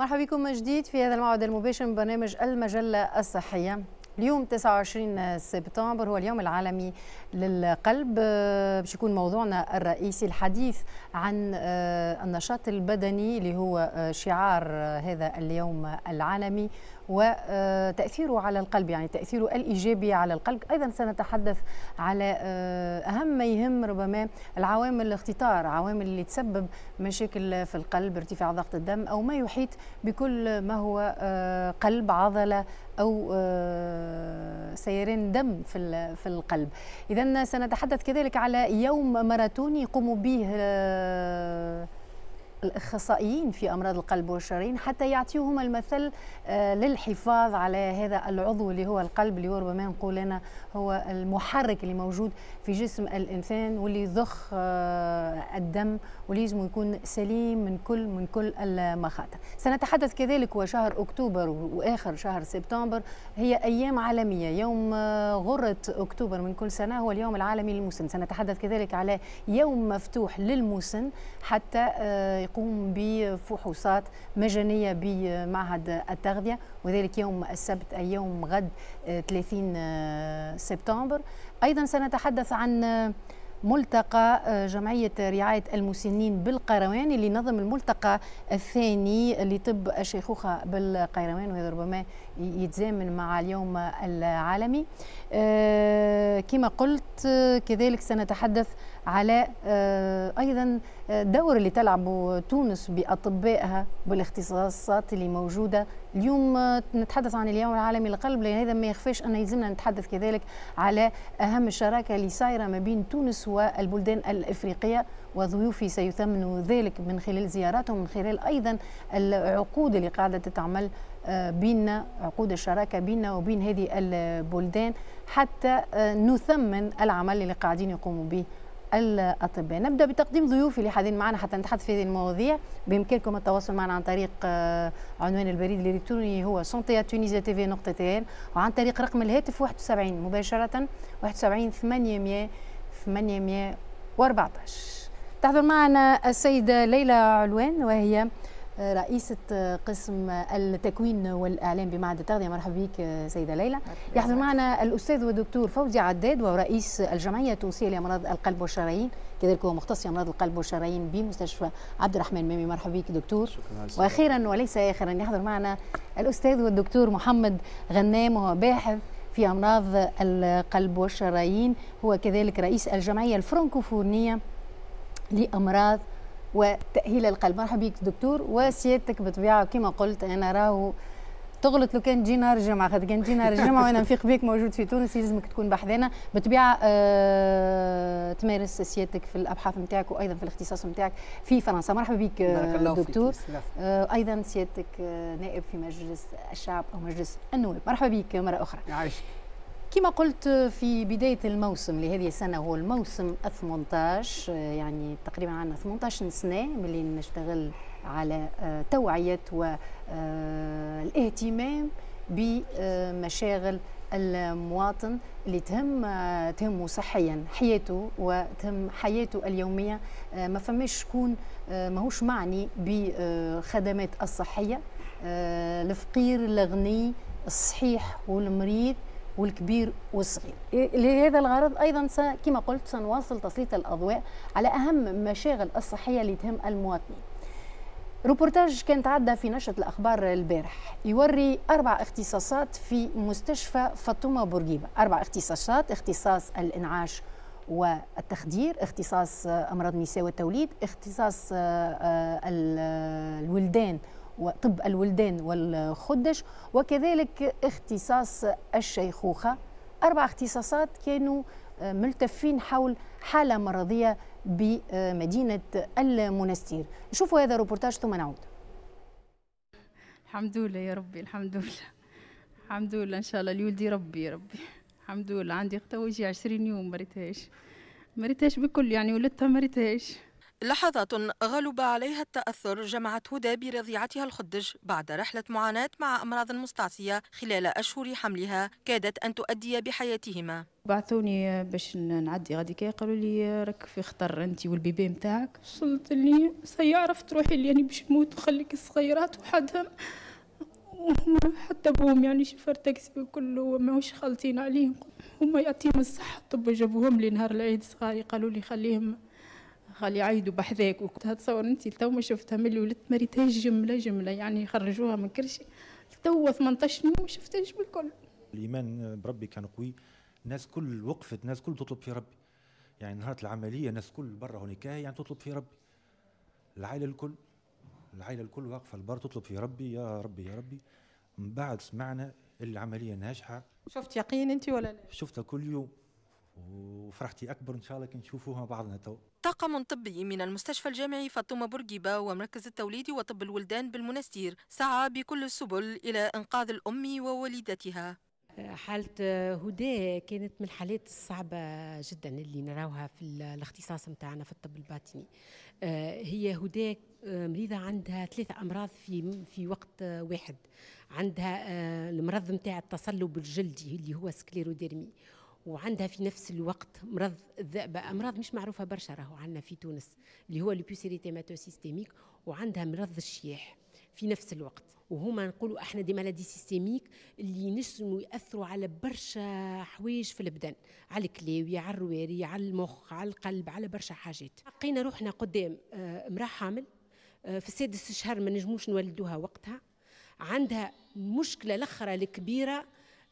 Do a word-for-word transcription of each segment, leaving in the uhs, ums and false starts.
مرحبا بكم من جديد في هذا الموعد المباشر من برنامج المجلة الصحية. اليوم تسعة وعشرين سبتمبر هو اليوم العالمي للقلب، باش يكون موضوعنا الرئيسي الحديث عن النشاط البدني اللي هو شعار هذا اليوم العالمي وتأثيره على القلب، يعني تأثيره الإيجابي على القلب. أيضا سنتحدث على أهم ما يهم ربما العوامل الاختطار، عوامل اللي تسبب مشاكل في القلب، ارتفاع ضغط الدم أو ما يحيط بكل ما هو قلب، عضلة أو سيران دم في في القلب. إذن سنتحدث كذلك على يوم ماراثوني يقوم به الأخصائيين في أمراض القلب والشرايين حتى يعطيوهم المثل للحفاظ على هذا العضو اللي هو القلب، اللي هو ربما نقول أنا هو المحرك اللي موجود في جسم الإنسان واللي يضخ الدم ولازم يكون سليم من كل من كل المخاطر. سنتحدث كذلك وشهر أكتوبر وآخر شهر سبتمبر هي أيام عالمية. يوم غرة أكتوبر من كل سنة هو اليوم العالمي للمسن. سنتحدث كذلك على يوم مفتوح للمسن حتى يقوم بفحوصات مجانية بمعهد التغذية، وذلك يوم السبت أي يوم غد ثلاثين سبتمبر. أيضا سنتحدث عن ملتقى جمعية رعاية المسنين بالقيروان اللي نظم الملتقى الثاني لطب الشيخوخة بالقيروان، وهذا ربما يتزامن مع اليوم العالمي. كما قلت كذلك سنتحدث على أيضا دور اللي تلعبه تونس بأطبائها بالاختصاصات اللي موجودة. اليوم نتحدث عن اليوم العالمي للقلب، لأن هذا ما يخفاش أن يلزمنا نتحدث كذلك على أهم الشراكة اللي صايرة ما بين تونس والبلدان الإفريقية، وضيوفي سيثمنوا ذلك من خلال زياراتهم، من خلال أيضا العقود اللي قاعدة تتعمل بيننا، عقود الشراكة بيننا وبين هذه البلدان حتى نثمن العمل اللي قاعدين يقوموا به الأطباء. نبدأ بتقديم ضيوفي اللي حاضرين معنا حتى نتحدث في هذه المواضيع. بإمكانكم التواصل معنا عن طريق عنوان البريد الإلكتروني هو سونتي تونيزيا تي في نقطة تي ان، وعن طريق رقم الهاتف واحد وسبعين مباشرة واحد وسبعين ثمانمئة ثمانمئة وأربعة عشر. تحضر معنا السيدة ليلى علوان وهي رئيسة قسم التكوين والإعلام بمعهد التغذية. مرحبا بك سيدة ليلى. يحضر معنا الأستاذ والدكتور فوزي عداد وهو رئيس الجمعية التونسية لأمراض القلب والشرايين، كذلك هو مختص في أمراض القلب والشرايين بمستشفى عبد الرحمن مامي. مرحبا بك دكتور. وأخيرا وليس آخرا يحضر معنا الأستاذ والدكتور محمد غنام وهو باحث في أمراض القلب والشرايين، هو كذلك رئيس الجمعية الفرنكوفونية لأمراض وتأهيل القلب. مرحبا بك دكتور. وسيادتك بطبيعة كما قلت أنا راهو تغلط لو كان تجي نهار الجمعة، خاطر كان تجي نهار الجمعة وأنا نفيق بك موجود في تونس يلزمك تكون بحذانا بطبيعة. أه تمارس سيادتك في الأبحاث نتاعك وأيضا في الاختصاص نتاعك في فرنسا. مرحبا بك دكتور. أه أيضا سيادتك نائب في مجلس الشعب أو مجلس النواب. مرحبا بك مرة أخرى. عايشك. كما قلت في بداية الموسم لهذه السنة هو الموسم ثمانية عشر، يعني تقريبا عندنا ثمانية عشر سنة ملي نشتغل على توعية والاهتمام بمشاغل المواطن اللي تهم تهمه صحيا حياته وتهم حياته اليومية. ما فماش شكون ماهوش معني بخدمات الصحية، الفقير الغني الصحيح والمريض والكبير والصغير. لهذا الغرض أيضا كما قلت سنواصل تسليط الأضواء على أهم مشاغل الصحية اللي تهم المواطنين. روبورتاج كان تعدى في نشرة الأخبار البارح يوري أربع اختصاصات في مستشفى فاطمة بورقيبة، أربع اختصاصات: اختصاص الإنعاش والتخدير، اختصاص أمراض النساء والتوليد، اختصاص الولدان وطب الولدان والخدش، وكذلك اختصاص الشيخوخة. أربع اختصاصات كانوا ملتفين حول حالة مرضية بمدينة المنستير. نشوفوا هذا الروبورتاج ثم نعود. الحمد لله يا ربي، الحمد لله الحمد لله إن شاء الله ليولدي ربي يا ربي. الحمد لله عندي اختها ويجي عشرين يوم ما ريتهاش ما ريتهاش بكل، يعني ولدتها ما ريتهاش. لحظات غلب عليها التأثر جمعت هدى برضيعتها الخدج بعد رحلة معاناة مع أمراض مستعصية خلال أشهر حملها كادت أن تؤدي بحياتهما. بعثوني باش نعدي غاديك، قالوا لي راك في خطر انت والبيبي نتاعك. وصلت لي سيعرف تروحي اللي يعني باش نموت وخليك الصغيرات وحدهم حتى بهم يعني شفر تاكسي كله ماهوش خالطين عليهم، هما يعطيهم الصحة. الطب جابوهم لي نهار العيد صغاري، قالوا لي خليهم خلي يعيدوا بحذاك. وكنت تصور انت تو ما شفتها من اللي ولدت مريتهاش جمله جمله، يعني خرجوها من كرشي تو ثمانية عشر يوم ما شفتهاش بالكل. الايمان بربي كان قوي، الناس كل وقفت، الناس كل تطلب في ربي. يعني نهار العمليه الناس كل برا هونيك يعني تطلب في ربي، العائله الكل العائله الكل واقفه البر تطلب في ربي، يا ربي يا ربي. من بعد سمعنا العمليه ناجحه. شفت يقين انت ولا لا؟ شفتها كل يوم وفرحتي اكبر ان شاء الله كي نشوفوها بعضنا تو. طاقم طبي من المستشفى الجامعي فاطمة بورقيبة ومركز التوليد وطب الولدان بالمنستير سعى بكل السبل إلى إنقاذ الأم ووليدتها. حالة هدى كانت من الحالات الصعبة جدا اللي نراوها في الاختصاص متاعنا في الطب الباطني. هي هدى مريضة عندها ثلاثة أمراض في في وقت واحد. عندها المرض متاع التصلب الجلدي اللي هو سكليروديرمي، وعندها في نفس الوقت مرض الذئبة، أمراض مش معروفة برشا راهو عندنا في تونس اللي هو البيوسيريتيماتوسيستيميك، وعندها مرض الشياح في نفس الوقت. وهما نقولوا احنا دي مالادي سيستيميك اللي ينجموا ياثروا على برشا حوايج في البدن، على الكلاوي، على الرواري، على المخ، على القلب، على برشا حاجات. لقينا روحنا قدام امراه حامل في السادس شهر ما نجموش نولدوها وقتها، عندها مشكله الاخرى الكبيره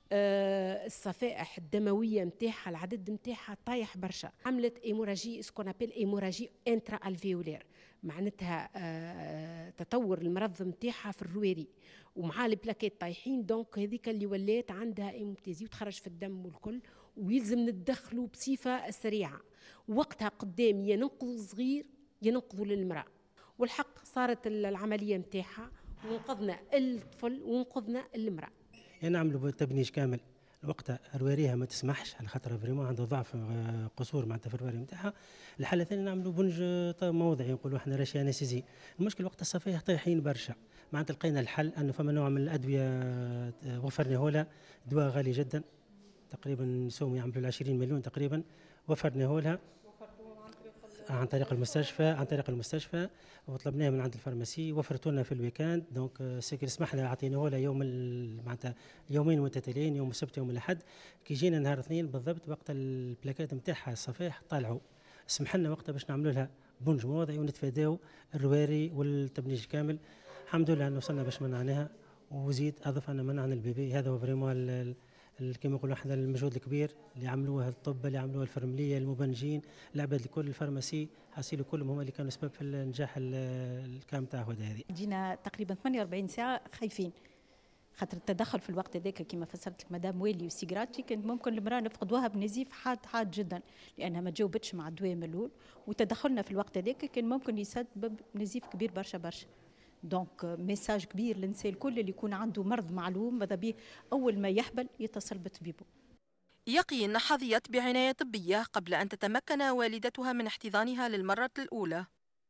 الصفائح الدمويه نتاعها العدد نتاعها طايح برشا. عملت ايموراجي اسكون ابيل ايموراجي انترا الفيولير، معناتها آه تطور المرض نتاعها في الرواري ومع البلاكيت طايحين، دونك هذيك اللي ولات عندها ايموبتيزي وتخرج في الدم والكل، ويلزم ندخلوا بصفه سريعه. وقتها قدام يا ننقذوا صغير يا ننقذوا للمراه، والحق صارت العمليه نتاعها ونقذنا الطفل ونقذنا المراه. يعني نعملوا تبنيج كامل وقتها رواريها ما تسمحش على خاطر فريمون عندها ضعف قصور معناتها في الرواري نتاعها. الحاله الثانيه نعملوا بنج موضعي نقولوا احنا راشي انستيزي. المشكل وقت الصفائح طايحين برشا، معناتها لقينا الحل انه فما نوع من الادويه وفرناه لها، دواء غالي جدا تقريبا نسوم يعملوا عشرين مليون تقريبا، وفرناه لها عن طريق المستشفى عن طريق المستشفى وطلبناه من عند الفارماسي، وفرتوا لنا في الويكاند. دونك سكر سمح لنا اعطيناه لها يوم معناتها يومين متتاليين، يوم السبت يوم الاحد. كي جينا نهار اثنين بالضبط وقت البلاكات نتاعها الصفائح طلعوا، سمح لنا وقتها باش نعملوا لها بنج موضعي ونتفاداو الرواري والتبنيج كامل. الحمد لله انه وصلنا باش منعناها، وزيد اضف ان منعنا البيبي. هذا هو فريمون كما نقولوا احنا المجهود الكبير اللي عملوه الطب، اللي عملوه الفرمليه، المبنجين، العباد الكل، الفارماسي، حاسيلو كلهم هما اللي كانوا سبب في النجاح الكام تاع هدى هذه. جينا تقريبا ثمانية وأربعين ساعه خايفين خاطر التدخل في الوقت هذاك كما فسرت لك مدام ويلي وسيغراتشي، كان ممكن المراه نفقدوها بنزيف حاد حاد جدا لانها ما جاوبتش مع الدواء من الاول، وتدخلنا في الوقت هذاك كان ممكن يسبب نزيف كبير برشا برشا. دونك ميساج كبير للنساء الكل اللي يكون عنده مرض معلوم ماذا بيه اول ما يحبل يتصل بطبيبه. يقين حظيت بعنايه طبيه قبل ان تتمكن والدتها من احتضانها للمره الاولى.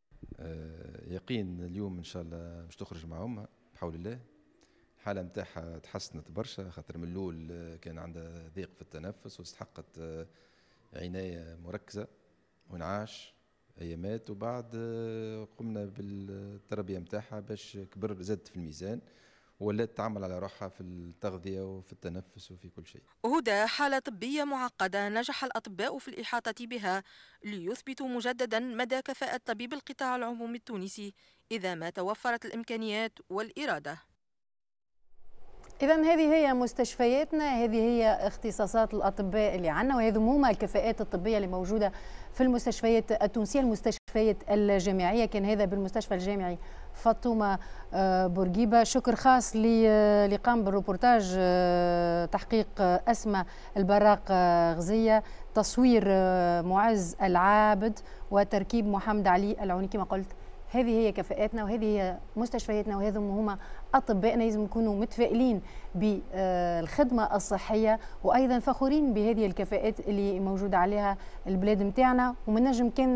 آه يقين اليوم ان شاء الله باش تخرج مع امها بحول الله. الحاله نتاعها تحسنت برشا خاطر من الاول كان عندها ضيق في التنفس واستحقت عنايه مركزه وانعاش ايامات، وبعد قمنا بالتربيه نتاعها باش كبر زادت في الميزان ولات تعمل على روحها في التغذيه وفي التنفس وفي كل شيء. هدى حاله طبيه معقده نجح الاطباء في الاحاطه بها ليثبتوا مجددا مدى كفاءه طبيب القطاع العمومي التونسي اذا ما توفرت الامكانيات والاراده. إذا هذه هي مستشفياتنا، هذه هي اختصاصات الأطباء اللي عندنا، وهذه هما الكفاءات الطبية اللي موجودة في المستشفيات التونسية، المستشفيات الجامعية. كان هذا بالمستشفى الجامعي فاطمة بورقيبة. شكر خاص اللي قام بالروبورتاج تحقيق أسماء البراق غزية، تصوير معز العابد، وتركيب محمد علي العوني. كما قلت هذه هي كفاءاتنا وهذه هي مستشفياتنا وهذم هما أطبائنا. لازم نكونوا متفائلين بالخدمة الصحية وأيضا فخورين بهذه الكفاءات اللي موجودة عليها البلاد متاعنا، ومن نجم كان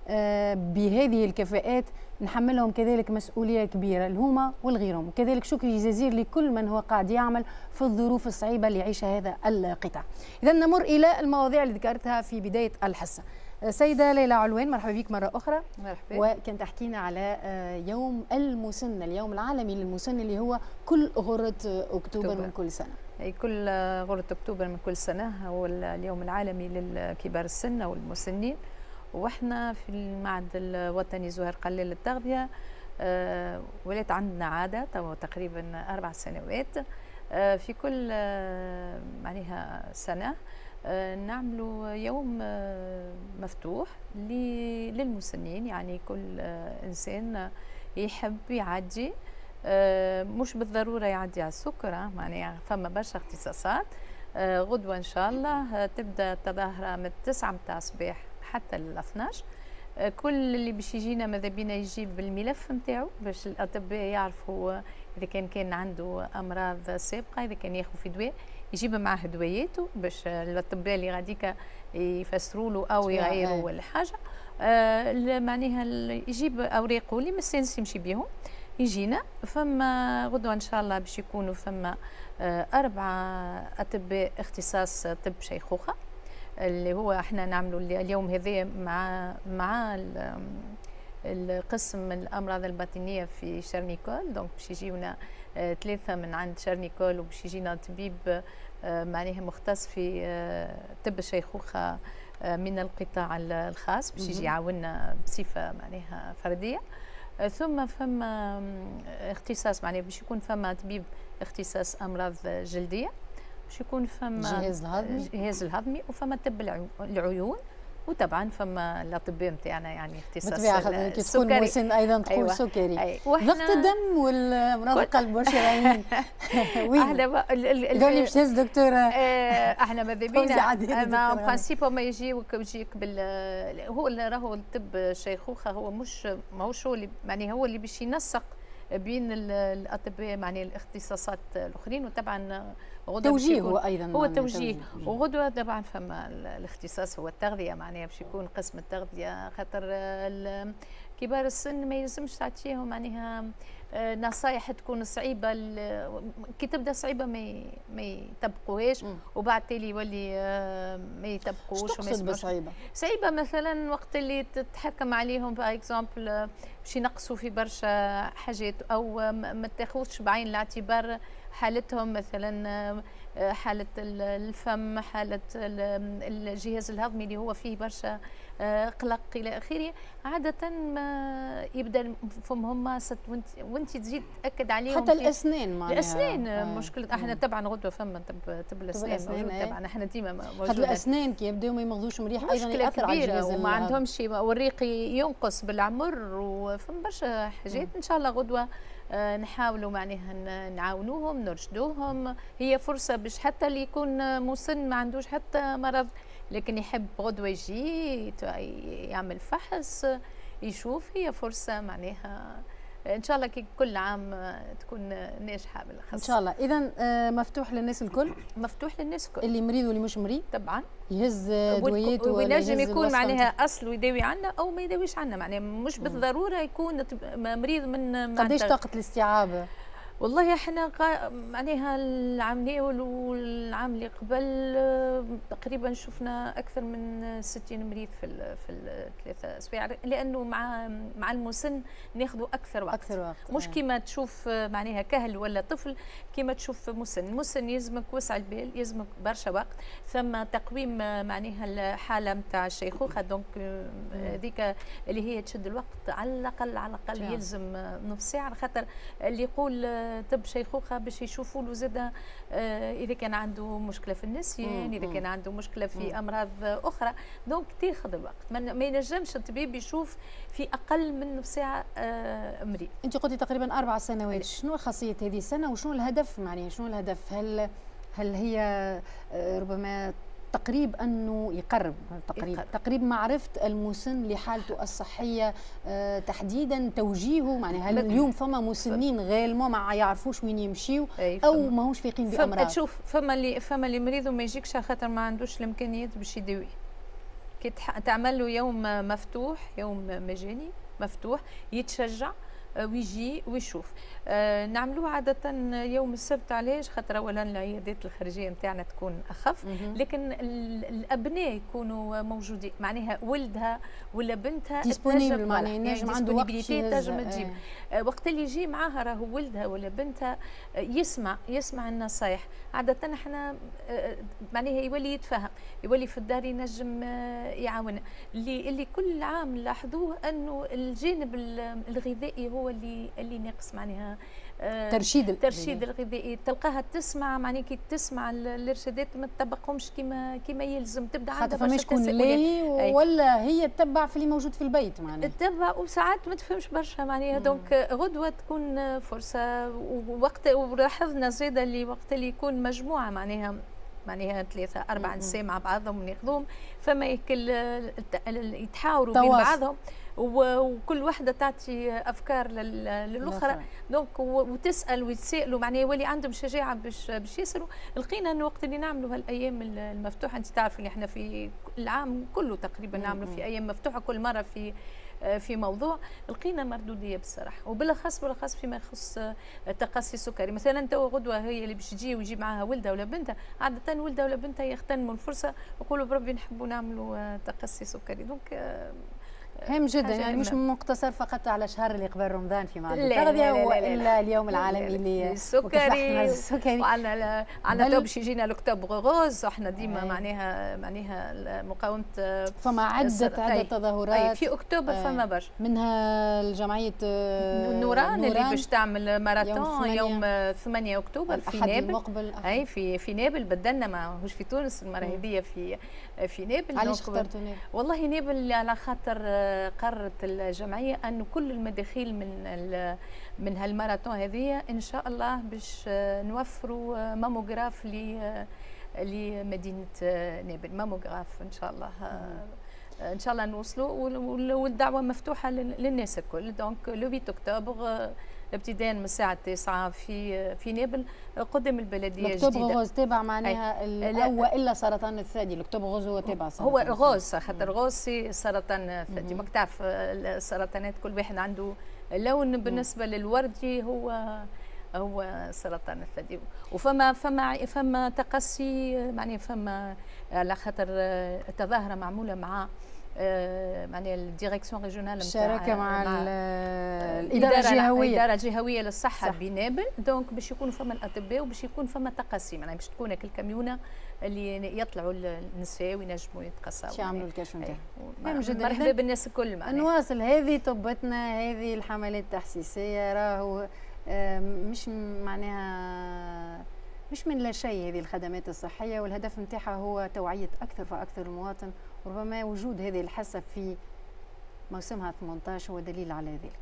بهذه الكفاءات نحملهم كذلك مسؤولية كبيرة الهما والغيرهم، وكذلك شكر جزيل لكل من هو قاعد يعمل في الظروف الصعيبة اللي يعيشها هذا القطاع. إذا نمر إلى المواضيع اللي ذكرتها في بداية الحصة. سيدة ليلى علوان، مرحبا بك مرة أخرى. مرحبا. وكان تحكينا على يوم المسن، اليوم العالمي للمسن اللي هو كل غرة أكتوبر, أكتوبر من كل سنة. أي كل غرة أكتوبر من كل سنة هو اليوم العالمي للكبار السن أو المسنين. وإحنا في المعهد الوطني زهير قلال للتغذية أه ولات عندنا عادة تقريبا أربع سنوات أه في كل أه معناها سنة أه نعملوا يوم أه مفتوح للمسنين، يعني كل أه إنسان يحب يعدي أه مش بالضرورة يعدي على السكر، معناها فما برشا اختصاصات. أه غدوة إن شاء الله تبدأ التظاهرة من التسعة متاع الصباح حتى لل اثناش. كل اللي باش يجينا ماذا بينا يجيب الملف نتاعو باش الاطباء يعرفوا اذا كان كان عنده امراض سابقه، اذا كان ياخذ في دواء يجيب معاه دواياته باش الاطباء اللي غاديكا يفسروا له او يغيروا ولا حاجه. آه معناها يجيب اوراقه اللي مستانس يمشي بهم يجينا. فما غدوه ان شاء الله باش يكونوا فما آه اربعه اطباء اختصاص طب شيخوخه اللي هو احنا نعملوا اليوم هذا مع مع القسم الامراض الباطنيه في شارنيكول. دونك باش يجيونا اه ثلاثه من عند شارنيكول، وباش يجينا طبيب اه معناها مختص في اه طب الشيخوخه اه من القطاع الخاص باش يجي يعاوننا بصفه معناها فرديه. اه ثم فما اختصاص معناها باش يكون فما طبيب اختصاص امراض جلديه، باش يكون فما الجهاز الهضمي الجهاز الهضمي وفما طب العيون، وطبعا فما الاطباء نتاعنا يعني اختصاص بالطبيعه كي تكون مسن ايضا تقول أيوة. سكري أيوة. ضغط الدم والامراض القلب والشرايين وين احنا قولي باش تهز دكتوره احنا ماذا بينا ما برانسيب ما يجيوك يجيك بال هو راهو الطب الشيخوخه هو مش ماهوش هو اللي يعني هو اللي باش ينسق بين الاطباء معناها الاختصاصات الاخرين. وطبعا توجيه هو ايضا هو توجيه. وغدوه طبعا فما الاختصاص هو التغذيه، معناها باش يكون قسم التغذيه، خاطر كبار السن ما يلزمش تعطيهم معناها نصائح تكون صعيبه، كي تبدا صعيبه ما ما يطبقوهاش وبعد تالي يولي ما يطبقوش. شو تقصد بصعيبه؟ صعيبه مثلا وقت اللي تتحكم عليهم باغ اكزومبل باش ينقصوا في برشا حاجات او ما تاخذش بعين الاعتبار حالتهم، مثلا حالة الفم، حالة الجهاز الهضمي اللي هو فيه برشا قلق إلى آخره. عادة ما يبدأ فمهم ماست وانت وانت تزيد تأكد عليهم. حتى الأسنان معناها الأسنان آه. مشكلة. احنا طبعا غدوة فما طب طب الأسنان طبعا احنا ديما موجودة. حتى الأسنان كي يبداو ما يمغضوش مليح أيضا يأثر على الجهاز وما عندهمش والريق ينقص بالعمر، وفما برشا حاجات. إن شاء الله غدوة آه نحاولوا معناها نعاونوهم نرشدوهم. هي فرصه باش حتى اللي يكون مسن ما عندوش حتى مرض لكن يحب غدوه يجي يعمل فحص يشوف، هي فرصه معناها ان شاء الله كي كل عام تكون ناجحه بالخاص ان شاء الله. اذا مفتوح للناس الكل، مفتوح للناس الكل، اللي مريض واللي مش مريض طبعا يهز دواياته وينجم يكون معناها اصل ويداوي عنا او ما يداويش عنا، معناها مش بالضروره يكون مريض من قداش طاقه الاستيعاب؟ والله احنا معناها العام الاول والعام اللي قبل تقريبا شفنا اكثر من ستين مريض في ال في الثلاثه اسابيع، لانه مع مع المسن ناخذوا اكثر وقت اكثر وقت مش كيما تشوف معناها كهل ولا طفل، كيما تشوف مسن. مسن يلزمك وسع البال، يلزمك برشا وقت، ثم تقويم معناها الحاله نتاع الشيخوخه. دونك هذيك اللي هي تشد الوقت على الاقل على الاقل يلزم نص ساعه، خاطر اللي يقول طب شيخوخه باش يشوفوا له زاده آه اذا كان عنده مشكله في النسيان، اذا كان عنده مشكله في مم. امراض اخرى. دونك تاخذ الوقت، ما ينجمش الطبيب يشوف في اقل من نص ساعه آه مريض. انت قلتي تقريبا اربع سنوات، شنو خاصيه هذه السنه وشنو الهدف؟ معناها شنو الهدف؟ هل هل هي آه ربما تقريب انه يقرب تقريب يقرب. تقريب معرفه المسن لحالته الصحيه أه تحديدا، توجيهه. معناها هل اليوم فما مسنين غالمو ما يعرفوش وين يمشيو او ماهوش فايقين بامراض؟ تشوف فما اللي فما اللي مريض وما يجيكش خاطر ما عندوش الامكانيات باش يداويه. كي تعمل له يوم مفتوح، يوم مجاني مفتوح، يتشجع ويجي ويشوف. آه نعملوه عادة يوم السبت. علاش؟ خاطر أولا العيادات الخارجية نتاعنا تكون أخف، لكن الأبناء يكونوا موجودين، معناها ولدها ولا بنتها ديسبونيبل، معناها ينجم عنده وقت تنجم تجيب. آه وقت اللي يجي معاها راهو ولدها ولا بنتها آه يسمع يسمع النصايح. عادة احنا آه معناها يولي يتفهم، يولي في الدار ينجم آه يعاون. اللي اللي كل عام نلاحظوه انه الجانب الغذائي هو اللي اللي ناقص، معناها آه ترشيد الترشيد الغذائي. تلقاها تسمع، معناها كي تسمع الارشادات ما تطبقهمش كيما كيما يلزم، تبدا عندها برشا تساؤلات ولا هي تتبع في اللي موجود في البيت، معناها تتبع وساعات ما تفهمش برشا، معناها دونك غدوه تكون فرصه. ووقت ولاحظنا زاده اللي وقت اللي يكون مجموعه، معناها معناها ثلاثة أربعة نساء مع بعضهم وناخذوهم، فما يكل يتحاوروا بين بعضهم، وكل واحدة تعطي أفكار للأخرى، دونك وتسأل ويتسائلوا، معناها يولي عندهم شجاعة باش باش يسألوا. لقينا أنه وقت اللي نعملوا هالأيام المفتوحة، أنت تعرف اللي احنا في العام كله تقريبا نعملوا في أيام مفتوحة كل مرة في في موضوع، لقينا مردوديه بصراحه، وبالاخص بالاخص فيما يخص تقصي السكري. مثلا تو غدوه هي اللي باش تجي ويجي معها ولدها ولا بنتها، عاده ولدها ولا بنتها يغتنموا الفرصه ويقولوا بربي نحبوا نعملوا تقصي سكري. دونك هام جدا، يعني مش مقتصر فقط على شهر اللي قبل رمضان في معدل التغذيه، والا اليوم العالمي للسكري. وعندنا عندنا تو باش يجينا الاكتوبر غوز، احنا ديما معناها معناها مقاومه. فما عده عده تظاهرات في اكتوبر، فما برشا، منها الجمعيه نوران اللي باش تعمل ماراثون يوم ثمانية اكتوبر في نابل. اي في في نابل، بدلنا ماهوش في تونس المره هذه، في في نابل. علاش اخترتوا نابل؟ والله نابل على خاطر قررت الجمعيه انه كل المداخيل من من هالماراثون هذه ان شاء الله باش نوفروا ماموغراف ل لمدينه نابل، ماموغراف ان شاء الله. ان شاء الله نوصلوا، والدعوه مفتوحه للناس الكل. دونك لو ثمانية اكتوبر ابتداء من الساعه التاسعة في في نابل قدام البلديه الجديده. الاكتوبر غوز تابع معناها الاول الا سرطان الثدي؟ الاكتوبر غوز هو تابع سرطان هو غوز، خاطر غوز سي سرطان الثدي. ماك تعرف السرطانات كل واحد عنده لون. بالنسبه للوردي هو هو سرطان الثدي. وفما فما فما تقصي، معناها فما على خاطر تظاهره معموله مع آه معناها الديريكسيون ريجيونال الشراكه مع, مع الاداره الجهويه الاداره الجهويه للصحه بنابل. دونك باش يكونوا فما الاطباء وباش يكون فما تقصي، معناها باش تكون الكاميونه اللي يطلعوا النساء وينجموا يتقصوا، باش يعملوا الكشف نتاعهم. مرحبا بالناس الكل. معناها نواصل هذه طبتنا، هذه الحملات التحسيسيه راهو مش معناها مش من لا شيء هذه الخدمات الصحيه، والهدف نتاعها هو توعيه اكثر فاكثر المواطن. وربما وجود هذه الحصه في موسمها ثمانية عشر هو دليل على ذلك.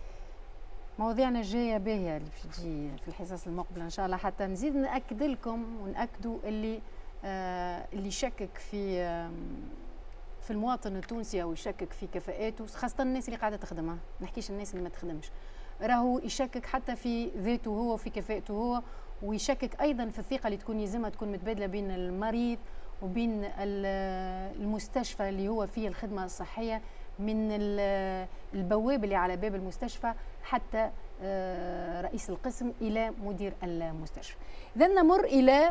مواضيعنا الجايه باهيه اللي باش تجي في الحصص المقبله ان شاء الله، حتى نزيد ناكد لكم وناكدوا اللي آه اللي يشكك في آه في المواطن التونسي او يشكك في كفاءاته، خاصه الناس اللي قاعده تخدم، ما نحكيش الناس اللي ما تخدمش، راهو يشكك حتى في ذاته هو وفي كفاءته هو، ويشكك ايضا في الثقه اللي تكون يلزمها تكون متبادله بين المريض وبين المستشفى اللي هو فيه الخدمه الصحيه، من البواب اللي على باب المستشفى حتى رئيس القسم الى مدير المستشفى. اذا نمر الى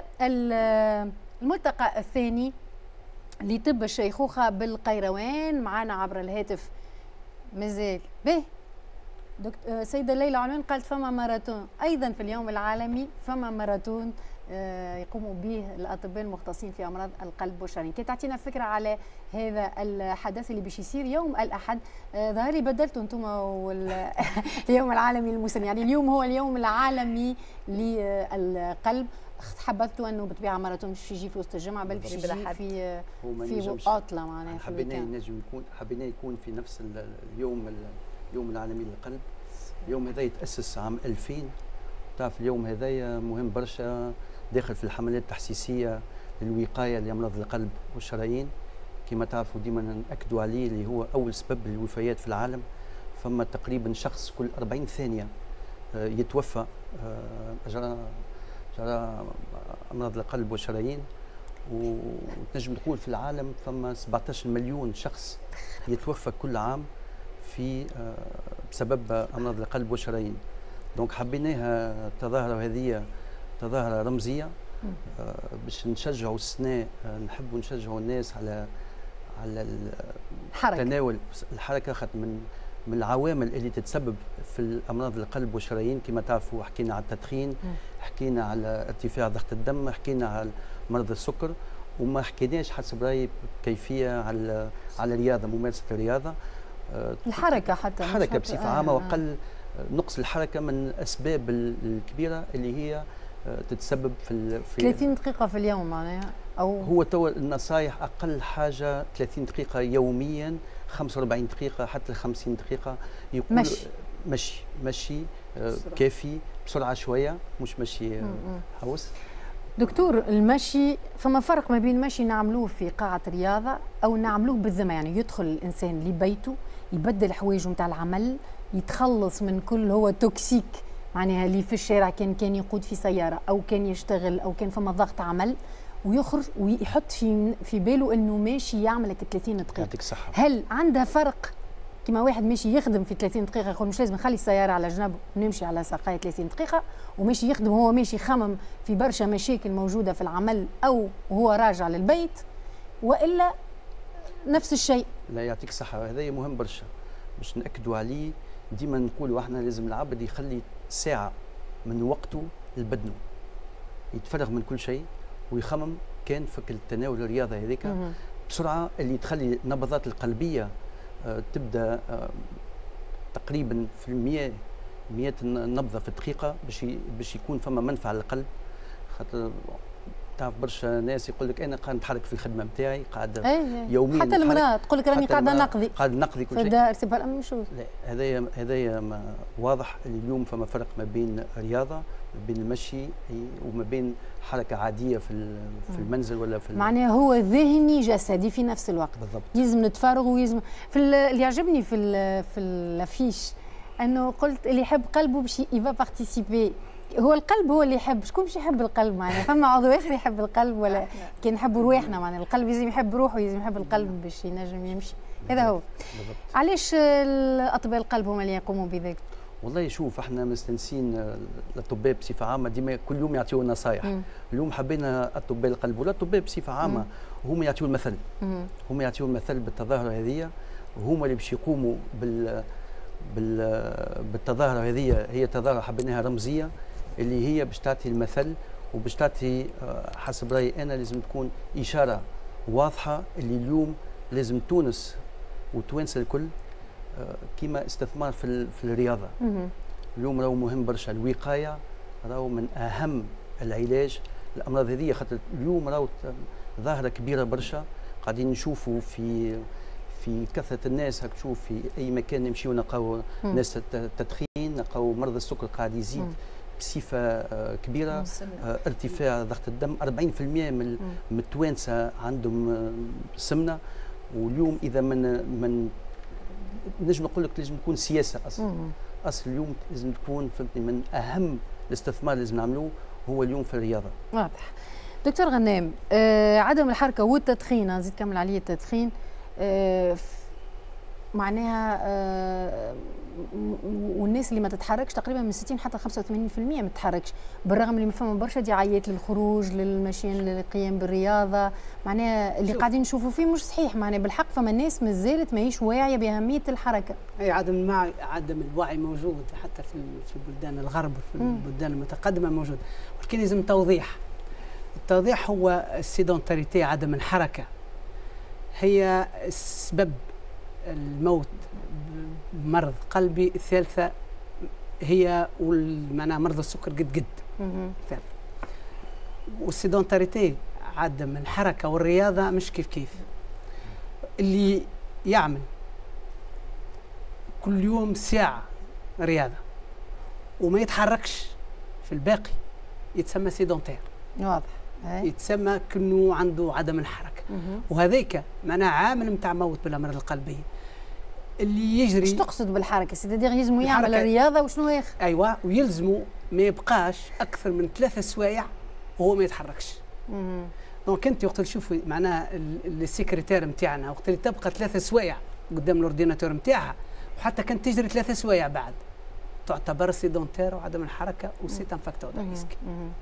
الملتقى الثاني لطب الشيخوخه بالقيروان. معنا عبر الهاتف مازال به دكتور سيدة ليلى عنوان قالت فما ماراثون ايضا في اليوم العالمي، فما ماراثون يقوموا به الاطباء المختصين في امراض القلب والشرايين. كي تعطينا فكره على هذا الحدث اللي باش يصير يوم الاحد. ظهر لي بدلتوا انتم اليوم العالمي للمسن، يعني اليوم هو اليوم العالمي للقلب، حبذتوا انه بالطبيعه ماراثون مش يجي في وسط الجمعه بل باش يجي في في عطله معناها. حبينا ينجم يكون حبينا يكون في نفس اليوم اليوم العالمي للقلب. اليوم هذا يتأسس عام ألفين. تعرف اليوم هذايا مهم برشا، داخل في الحملات التحسيسية للوقاية لأمراض القلب والشرايين. كما تعرفوا ديما نأكدوا عليه، اللي هو أول سبب للوفيات في العالم. فما تقريبا شخص كل أربعين ثانية يتوفى جراء جراء أمراض القلب والشرايين. وتنجم تقول في العالم فما سبعطاش مليون شخص يتوفى كل عام في بسبب امراض القلب والشرايين. دونك حبيناها تظاهره هذه تظاهره رمزيه باش نشجعوا السنه، نحبوا نشجعوا الناس على على تناول الحركه، خاطر من من العوامل اللي تتسبب في الامراض القلب والشرايين كما تعرفوا. حكينا على التدخين، حكينا على ارتفاع ضغط الدم، حكينا على مرض السكر، وما حكيناش حسب رايي كيفيه على على الرياضه، ممارسه الرياضه، الحركه حتى الحركه بصفه عامه. آه وقل نقص الحركه من الاسباب الكبيره اللي هي تتسبب في في ثلاثين دقيقه في اليوم معناها، او هو تو النصائح اقل حاجه ثلاثين دقيقه يوميا، خمسة وأربعين دقيقه حتى خمسين دقيقه يقول مشي مشي مشي آه كافي، بسرعه شويه، مش مشي آه حوس. دكتور، المشي فما فرق ما بين مشي نعملوه في قاعه رياضه او نعملوه بالذمه، يعني يدخل الانسان لبيته يبدل حوايجه نتاع العمل، يتخلص من كل هو توكسيك معناها اللي في الشارع، كان كان يقود في سياره او كان يشتغل او كان فما ضغط عمل، ويخرج ويحط في في باله انه ماشي يعمل لك ثلاثين دقيقه. يعطيك الصحه. هل عندها فرق كما واحد ماشي يخدم في ثلاثين دقيقه يقول مش لازم نخلي السياره على جنب ونمشي على ساقايه ثلاثين دقيقه، وماشي يخدم هو ماشي يخمم في برشا مشاكل موجوده في العمل او وهو راجع للبيت، والا نفس الشيء؟ لا يعطيك الصحه، هذا مهم برشا باش ناكدوا عليه. ديما نقولوا احنا لازم العبد يخلي ساعه من وقته لبدنه، يتفرغ من كل شيء ويخمم. كان فك التناول الرياضه هذيك بسرعه اللي تخلي النبضات القلبيه آه تبدا آه تقريبا في المية مئة نبضه في الدقيقه، باش باش يكون فما منفعه للقلب. خاطر تعرف برشا ناس يقول لك انا قاعد نتحرك في الخدمه نتاعي، قاعد أيه. يوميا حتى المراه تقول لك راني قاعده نقضي قاعد نقضي كل شيء في الدار سيبها الام شو. لا، هذايا هذايا واضح اللي اليوم فما فرق ما بين الرياضه، ما بين المشي وما بين حركه عاديه في في المنزل ولا في معناها هو ذهني جسدي في نفس الوقت. بالضبط. يلزم نتفرغ ويلزم في اللي يعجبني في ال في الافيش انه قلت اللي يحب قلبه باش يفا بارتيسيبي. هو القلب هو اللي يحب، شكون باش يحب القلب معناها؟ فما عضو اخر يحب القلب ولا كي نحبوا رواحنا معناها؟ القلب لازم يحب روحه، لازم يحب القلب باش ينجم يمشي. هذا هو. بالضبط. علاش اطباء القلب هما اللي يقوموا بذلك؟ والله شوف، احنا مستنسين الاطباء بصفه عامه ديما كل يوم يعطيو نصائح. اليوم حبينا اطباء القلب والاطباء بصفه عامه هما يعطيو المثل. هما يعطيو المثل بالتظاهره هذه، هما اللي باش يقوموا بال بال بالتظاهره هذه. هي تظاهره حبيناها رمزيه اللي هي باش تعطي المثل وباش تعطي حسب رايي انا لازم تكون اشاره واضحه اللي اليوم لازم تونس وتوانسه الكل كيما استثمار في في الرياضه. اليوم راهو مهم برشا، الوقايه راهو من اهم العلاج الامراض هذه. خاطر اليوم راهو ظاهره كبيره برشا قاعدين نشوفوا في في كثره الناس. هاك تشوف في اي مكان نمشيو نلقاو ناس التدخين، نلقاو مرض السكر قاعد يزيد مم. بصفه كبيره. آه ارتفاع ضغط الدم، أربعين بالمئة من من التوانسه عندهم سمنه. واليوم اذا من من نجم نقول لك لازم تكون سياسه اصلا. مم. اصل اليوم لازم تكون فهمتني من اهم الاستثمار اللي لازم نعملوه هو اليوم في الرياضه. واضح. دكتور غنام، آه عدم الحركه والتدخين، زيد كمل عليه التدخين، آه معناها آه والناس اللي ما تتحركش تقريبا من ستين حتى خمسة وثمانين بالمئة ما تتحركش، بالرغم اللي فما برشا دعايات للخروج للمشيان للقيام بالرياضه، معناها اللي قاعدين نشوفوا فيه مش صحيح. معناها بالحق فما ناس مازالت ماهيش واعيه باهميه الحركه. اي عدم المع... عدم الوعي موجود حتى في في بلدان الغرب، في البلدان المتقدمه موجود، ولكن لازم توضيح. التوضيح هو السيدونتاريتي، عدم الحركه هي سبب الموت بمرض قلبي. الثالثه هي معناها مرض السكر قد قد. الثالثه والسيدونتاريتي عدم الحركه والرياضه مش كيف كيف. اللي يعمل كل يوم ساعه رياضه وما يتحركش في الباقي يتسمى سيدونتير. واضح. يتسمى كأنه عنده عدم الحركه. وهذيك معناها عامل نتاع موت بالامراض القلبيه. اللي يجري ايش تقصد بالحركه؟ سيدي يلزموا يعمل الرياضه وشنو اخر؟ ايوه، ويلزموا ما يبقاش اكثر من ثلاثة سوايع وهو ما يتحركش. دونك انت وقت اللي تشوفي معناها السكرتير نتاعنا وقت اللي تبقى ثلاثة سوايع قدام الاورديناتور نتاعها وحتى كانت تجري ثلاثة سوايع بعد تعتبر سيدونتير وعدم الحركه وسيت ان فاكتور دو ريسك.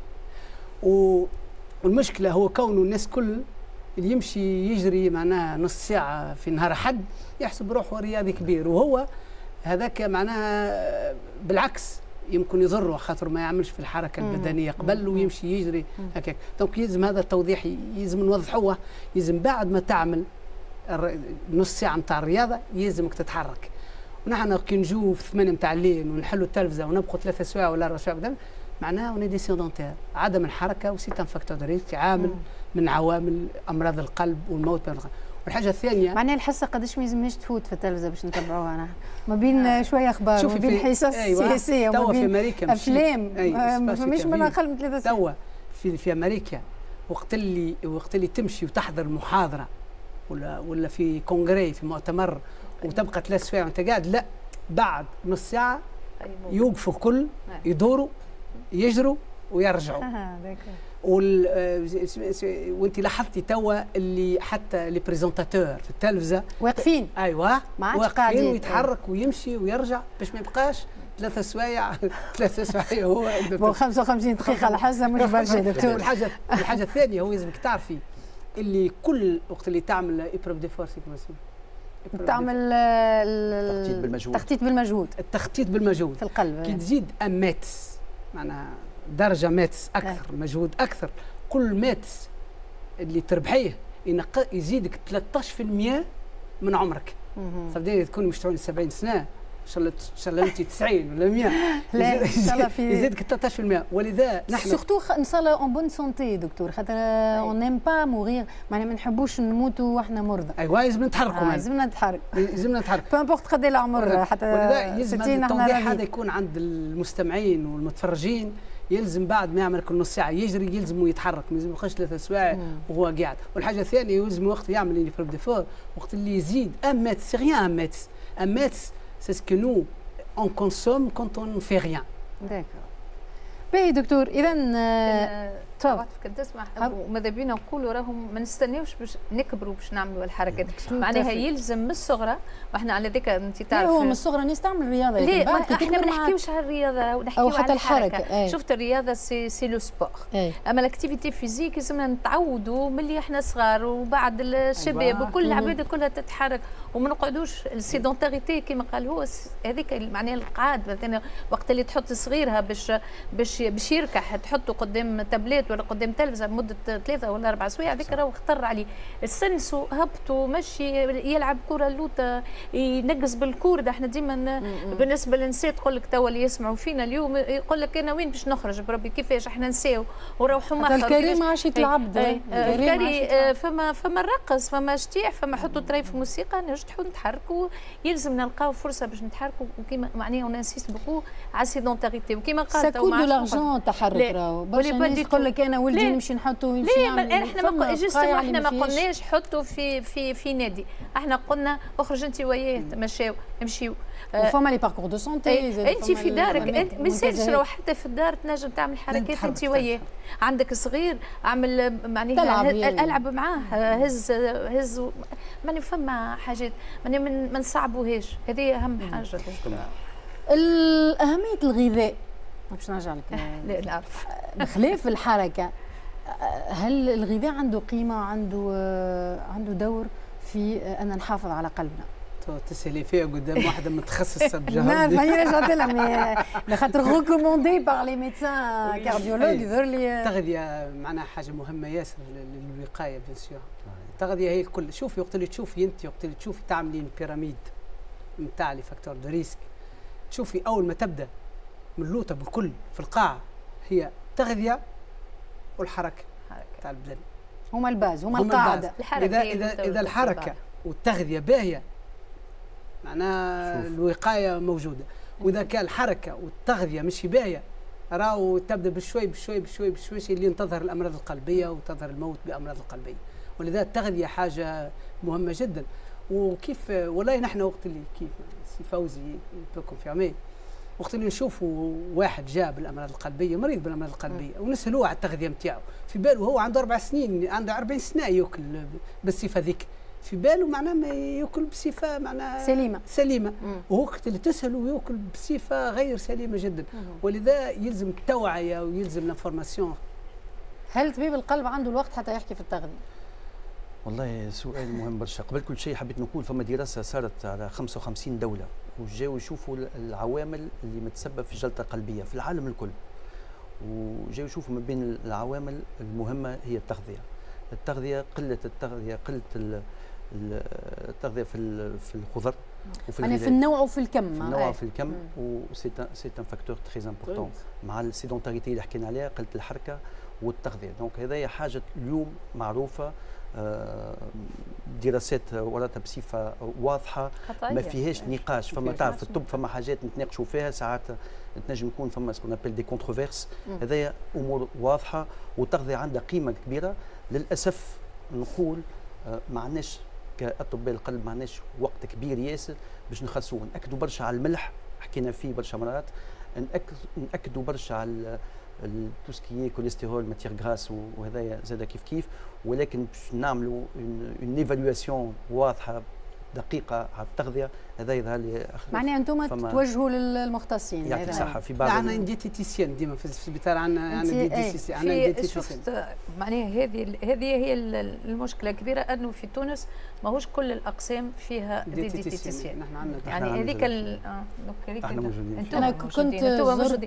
والمشكله هو كونه الناس كل اللي يمشي يجري معناها نص ساعه في نهار حد يحسب روحه رياضي كبير، وهو هذاك معناها بالعكس يمكن يضره خاطر ما يعملش في الحركه البدنيه قبل ويمشي يجري هكاك. دونك يلزم هذا التوضيح يلزم نوضحوه، يلزم بعد ما تعمل نص ساعه نتاع الرياضه يلزمك تتحرك. ونحن كي نجوا في ثمانية نتاع الليل ونحلوا التلفزه ونبقوا ثلاثة سوايع ولا أربع سوايع قدام معناها اون دي سيدونتير. عدم الحركه وسيت ان فاكتور دو ريسك، عامل مم. من عوامل امراض القلب والموت بين القلب. والحاجه الثانيه معناها الحصه قداش ما يلزمناش تفوت في التلفزه باش نتبعوها نحن ما بين آه. شويه اخبار وما بين حصص أيوة. سياسيه وما بين افلام أيوة. ما فماش من اقل من ثلاثة ساعات. توا في في امريكا وقت اللي وقت اللي تمشي وتحضر محاضره ولا ولا في كونغري في مؤتمر وتبقى ثلاث سوايع وانت قاعد، لا بعد نص ساعه يوقفوا الكل يدوروا يجروا ويرجعوا. وال... وانت لاحظتي توا اللي حتى لي بريزونتاتور في التلفزه واقفين ايوه واقفين ويتحرك ويمشي ويرجع باش ما يبقاش ثلاثة سوايع ثلاثة سوايع هو خمسة وخمسين دقيقه على حسب مش برشا دكتور. الحاجه الحاجه الثانيه هو لازمك تعرفي اللي كل وقت اللي تعمل ايبروف دي فورس تعمل التخطيط بالمجهود التخطيط بالمجهود التخطيط بالمجهود في القلب. كي تزيد ام ماتس معناها درجه ماتس اكثر أه. مجهود اكثر، كل ماتس اللي تربحيه يزيدك ثلاثة عشر بالمئة من عمرك. صدقني تكون مش تعود سبعين سنه ان شاء الله ان شاء الله انت تسعين ولا مئة لا ان شاء الله في يزيدك ثلاثة عشر بالمئة. ولذا نحن سورتو ان شاء الله اون بون سونتي دكتور خاطر اون نيم با موغير معناها ما نحبوش نموتوا واحنا مرضى. ايوا لازم نتحركوا آه لازمنا نتحرك لازمنا نتحرك بو امبورت قد العمر حتى ولذا يلزم التوضيح هذا يكون عند المستمعين والمتفرجين. يلزم بعد ما يعمل كل نص ساعه يجري يلزم يتحرك، ما يلزم يخش ثلاث سوايع وهو قاعد. والحاجه الثانيه يلزم وقت يعمل لي بروف دي فور وقت اللي يزيد ان ماتس سي ريان ان ماتس ان ماتس سي سكو نو اون كونسوم كونت اون في ريان. داكور باهي دكتور. اذا تفضل كنت تسمح وماذا بينا نقولوا راهم ما نستناوش باش نكبروا باش نعملوا الحركات معناها يلزم من الصغرى. واحنا على ذيك انت تعرف هو من الصغرى الناس تعمل رياضه ليه ما احنا ما نحكيوش على الرياضه ونحكيو على حتى الحركه. الحركه. شفت الرياضه سي سي لو سبور، اما الاكتيفيتي فيزيك لازمنا نتعودوا ملي احنا صغار وبعد الشباب وكل العباد كلها تتحرك وما نقعدوش السيدونتاريتي كما قال هو هذيك معناها القعاد. مثلا وقت اللي تحط صغيرها باش باش باش يركح تحطه قدام تابليت ولا قدام تلفزه لمده ثلاثه ولا اربع سوايع هذيك راهو خطر عليه. السنسو هبطوا مشي يلعب كره اللوطه ينقص بالكورده. احنا ديما بالنسبه للنساء تقول لك توا اللي يسمعوا فينا اليوم يقول لك انا وين باش نخرج بربي كيفاش احنا نساو وروحوا ما الكريم ما عادش يتلعب. الكريم فما فما الرقص فما شتيع فما حطوا طريف موسيقى نجحوا نتحركوا. يلزمنا نلقاو فرصه باش نتحركوا وكيما معناها ونانسيست بوكو على السيدونتاريتي وكيما قال تو مع لارجون تحرك راهو برشا ناس تقول لك انا ولدي نمشي نحطه يمشي يعمل. لا احنا ما جوستومون احنا ما قلناش حطوا في في في نادي، احنا قلنا اخرج انت وياه تمشاو امشيو. وفما لي باركور دو سونتي انت في دارك انت ما يسالش لو حتى في الدار تنجم تعمل حركات انت وياه. عندك صغير اعمل معناها العب معاه هز هز ماني فما حاجات ماني ما نصعبوهاش. هذه اهم حاجه. اهميه الغذاء باش نرجع لك لا نعرف بخلاف الحركه هل الغذاء عنده قيمه عنده عنده دور في ان نحافظ على قلبنا؟ تسالي فيها قدام واحده متخصصه بجهاز ما فاني رجعت لها مي خاطر ريكوموندي بار لي ميدسان كارديولوج يظهر لي التغذيه معناها حاجه مهمه ياسر للوقايه بيان سور. التغذيه هي الكل. شوفي وقت اللي تشوفي انت وقت اللي تشوفي تعملين بيراميد نتاع لي فاكتور دو ريسك تشوفي اول ما تبدا من اللوطه بالكل في القاعه هي التغذيه والحركه تاع البدن هما الباز هما القاعده. اذا اذا اذا الحركه والتغذيه باهيه معناها الوقايه موجوده. واذا كان الحركه والتغذيه مش باهيه راهو تبدا بشوي بشوي بشوي بشوي اللي تظهر الامراض القلبيه وتظهر الموت بامراض القلبيه. ولذا التغذيه حاجه مهمه جدا. وكيف والله نحن وقت اللي كيف سي فوزي بو كونفيرمي وقت اللي نشوفوا واحد جاب بالامراض القلبيه، مريض بالامراض القلبيه، ونسالوه على التغذيه نتاعو، في باله هو عنده اربع سنين، عنده أربعين سنه ياكل بالصفه ذيك، في باله معناه ما ياكل بصفه معناها سليمه سليمه، ووقت اللي تسالوا ياكل بصفه غير سليمه جدا، ولذا يلزم التوعيه ويلزم الانفورماسيون. هل طبيب القلب عنده الوقت حتى يحكي في التغذيه؟ والله سؤال مهم برشا. قبل كل شيء حبيت نقول فما دراسه صارت على خمسة وخمسين دوله وجاوا يشوفوا العوامل اللي متسبب في جلطه قلبيه في العالم الكل، وجاوا يشوفوا ما بين العوامل المهمه هي التغذيه. التغذيه قله التغذيه قله التغذيه في في الخضر وفي يعني في النوع وفي الكم. في النوع وفي الكم، و سي سي ان فاكتور تري امبورطون مع السيدونتاريتي اللي حكينا عليها، قله الحركه والتغذيه. دونك هذايا حاجه اليوم معروفه، دراسات وراتها بصفه واضحه ما فيهاش نقاش. فما تعرف في الطب فما حاجات نتناقشوا فيها ساعات تنجم يكون فما سكون ابل دي كونتروفيرس، هذايا امور واضحه والتغذيه عندها قيمه كبيره. للاسف نقول ما عندناش كاطباء القلب ما عندناش وقت كبير ياسر باش نخلصوه. ناكدوا برشا على الملح، حكينا فيه برشا مرات، ناكدوا برشا على توسكي كوليسترول ماتير غراس وهذايا زاد كيف كيف، ولكن باش نعملوا اون ايفالواسيون واضحه دقيقه على التغذيه. هذا يظهر لي معناها انتم تتوجهوا للمختصين. يعطيك الصحه. في بعض عندنا ديتيتيسيان ديما في السبيطار، عندنا عندنا ديتيتيسيان عندنا ديتيتيسيان. معناها هذه هذه هي المشكله الكبيره، انه في تونس ماهوش كل الاقسام فيها ديتيتيسيان. نحن عندنا يعني هذيك ال اه هذيك احنا موجودين. انا كنت زرت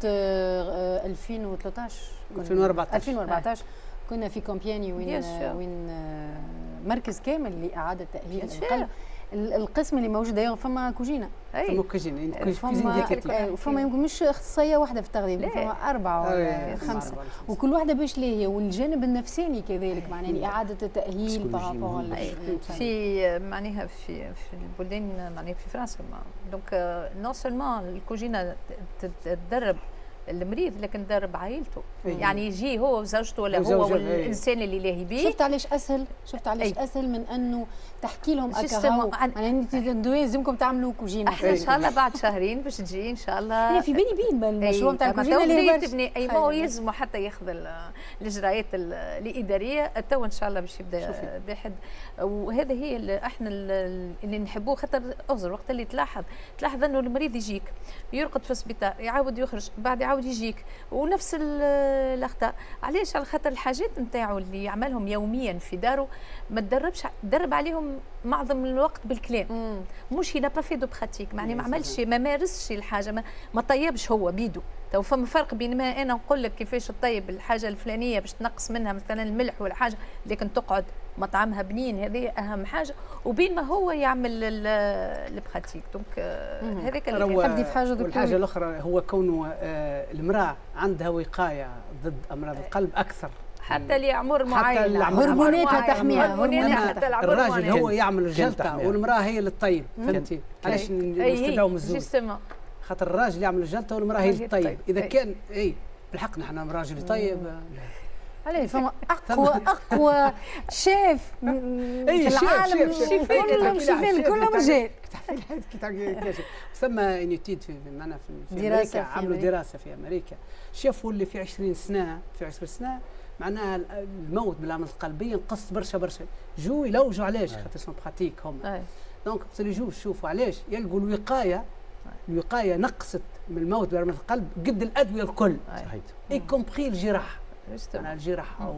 ألفين وثلاثة عشر ألفين وأربعة عشر ألفين وأربعة عشر كنا في كومبياني وين وين مركز كامل لاعاده تاهيل القلب. القسم اللي موجود ايضا فما كوجينه، فما كوجينه فما فما يمكن مش اختصاصيه واحده في التغذيه، فما اربعه ولا خمسه، وكل واحده باش ليه، والجانب النفساني كذلك معناها اعاده التاهيل بارابور في معناها في في البلدان معناها في فرنسا. دونك نون سولمون الكوجينه تدرب المريض لكن درب عائلته، يعني يجي هو وزوجته ولا هو والانسان اللي لاهي بيه. شفت علاش اسهل؟ شفت علاش أي. اسهل من انه تحكي لهم اكاهو يعني انتوا لازمكم تعملوا كوجينه. احنا ان شاء الله بعد شهرين باش تجي ان شاء الله. في بالي بين المشروع نتاع الكوجينه اللي تبني اي ما هو يلزموا حتى ياخذ الاجراءات الاداريه. تو ان شاء الله باش يبدا بحد، وهذا هي اللي احنا اللي نحبوه. خاطر اغزر وقت اللي تلاحظ تلاحظ انه المريض يجيك يرقد في السبيطار يعاود يخرج بعد يعاود يجيك ونفس الاخطاء. علاش؟ على خاطر الحاجات نتاعو اللي يعملهم يوميا في داره ما تدربش، درب عليهم معظم الوقت بالكلام. مم. مش هنا با في دو براتيك، معني ما عملش ما مارسش الحاجه، ما, ما طيبش هو بيدو. تو فما فرق بين ما انا نقول لك كيفاش تطيب الحاجه الفلانيه باش تنقص منها مثلا الملح ولا حاجه، لكن تقعد مطعمها بنين، هذه اهم حاجه، وبين ما هو يعمل البراتيك. دونك هذاك اللي حبدي في حاجه. والحاجه الاخرى هو كونه آه المراه عندها وقايه ضد امراض القلب اكثر حتى لعمر معين، حتى هرموناتها تحميها. هرموناتها الراجل هو يعمل الجلطه والمراه هي اللي تطيب. فهمتي علاش نستدعوا من الزوج؟ خاطر الراجل يعمل الجلطه والمراه هي اللي تطيب. اذا كان اي بالحق نحن راجل يطيب عليه فما اقوى اقوى شيف في العالم، كلهم شيفين كلهم رجال. ثم انيتيد في معنا في امريكا، عملوا دراسه في امريكا، شافوا اللي في عشرين سنه في عشرين سنه معناها الموت بالامراض القلبيه نقص برشا برشا. جو يلوجوا علاش؟ خاطر سون براتيك هما. دونك وقت اللي يجوا يشوفوا علاش يلقوا الوقايه الوقايه نقصت من الموت بامراض القلب قد الادويه الكل. صحيح. اي كومبري الجراحه. أنا الجراحة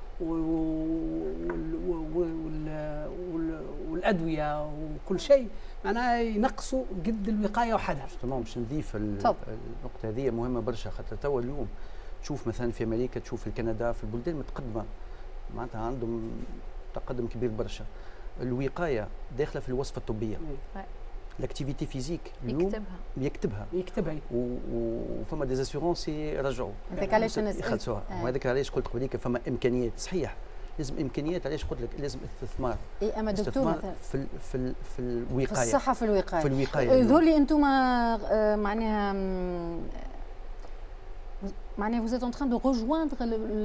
والأدوية وكل شيء معناها ينقصوا قد الوقاية وحدها. تمام. باش نضيف النقطة هذه مهمة برشا، خاطر توا اليوم تشوف مثلا في أمريكا، تشوف في كندا، في البلدان المتقدمة معناتها عندهم تقدم كبير برشا. الوقاية داخلة في الوصفة الطبية. الاكتيفيتي فيزيك اليوم يكتبها يكتبها يكتبها وفما دي اسيورونس يرجعوا. هذاك علاش الناس يخلصوها، وهذاك علاش قلت قبليك فما امكانيات. صحيح لازم امكانيات. علاش قلت لك لازم استثمار. اي اما دكتور مثلا في ال في ال في الوقايه، في الصحه، في الوقايه، في الوقايه يظهر لي انتم معناها معناها vous êtes en train de rejoindre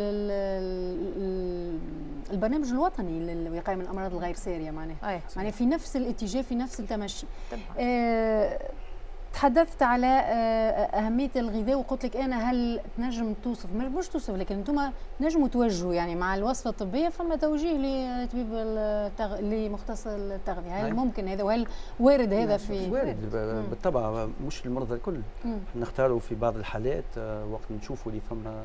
البرنامج الوطني للوقايه من الامراض الغير ساريه، معناها معناها في نفس الاتجاه، في نفس التمشي. آه تحدثت على أهمية الغذاء وقلت لك أنا هل تنجم توصف مش توصف لكن أنتم تنجموا توجهوا يعني مع الوصفة الطبية فما توجيه لطبيب التغ... اللي مختص التغذية، هل ممكن هذا وهل وارد هذا في وارد بالطبع مش المرضى الكل، نختاروا في بعض الحالات وقت نشوفوا اللي فما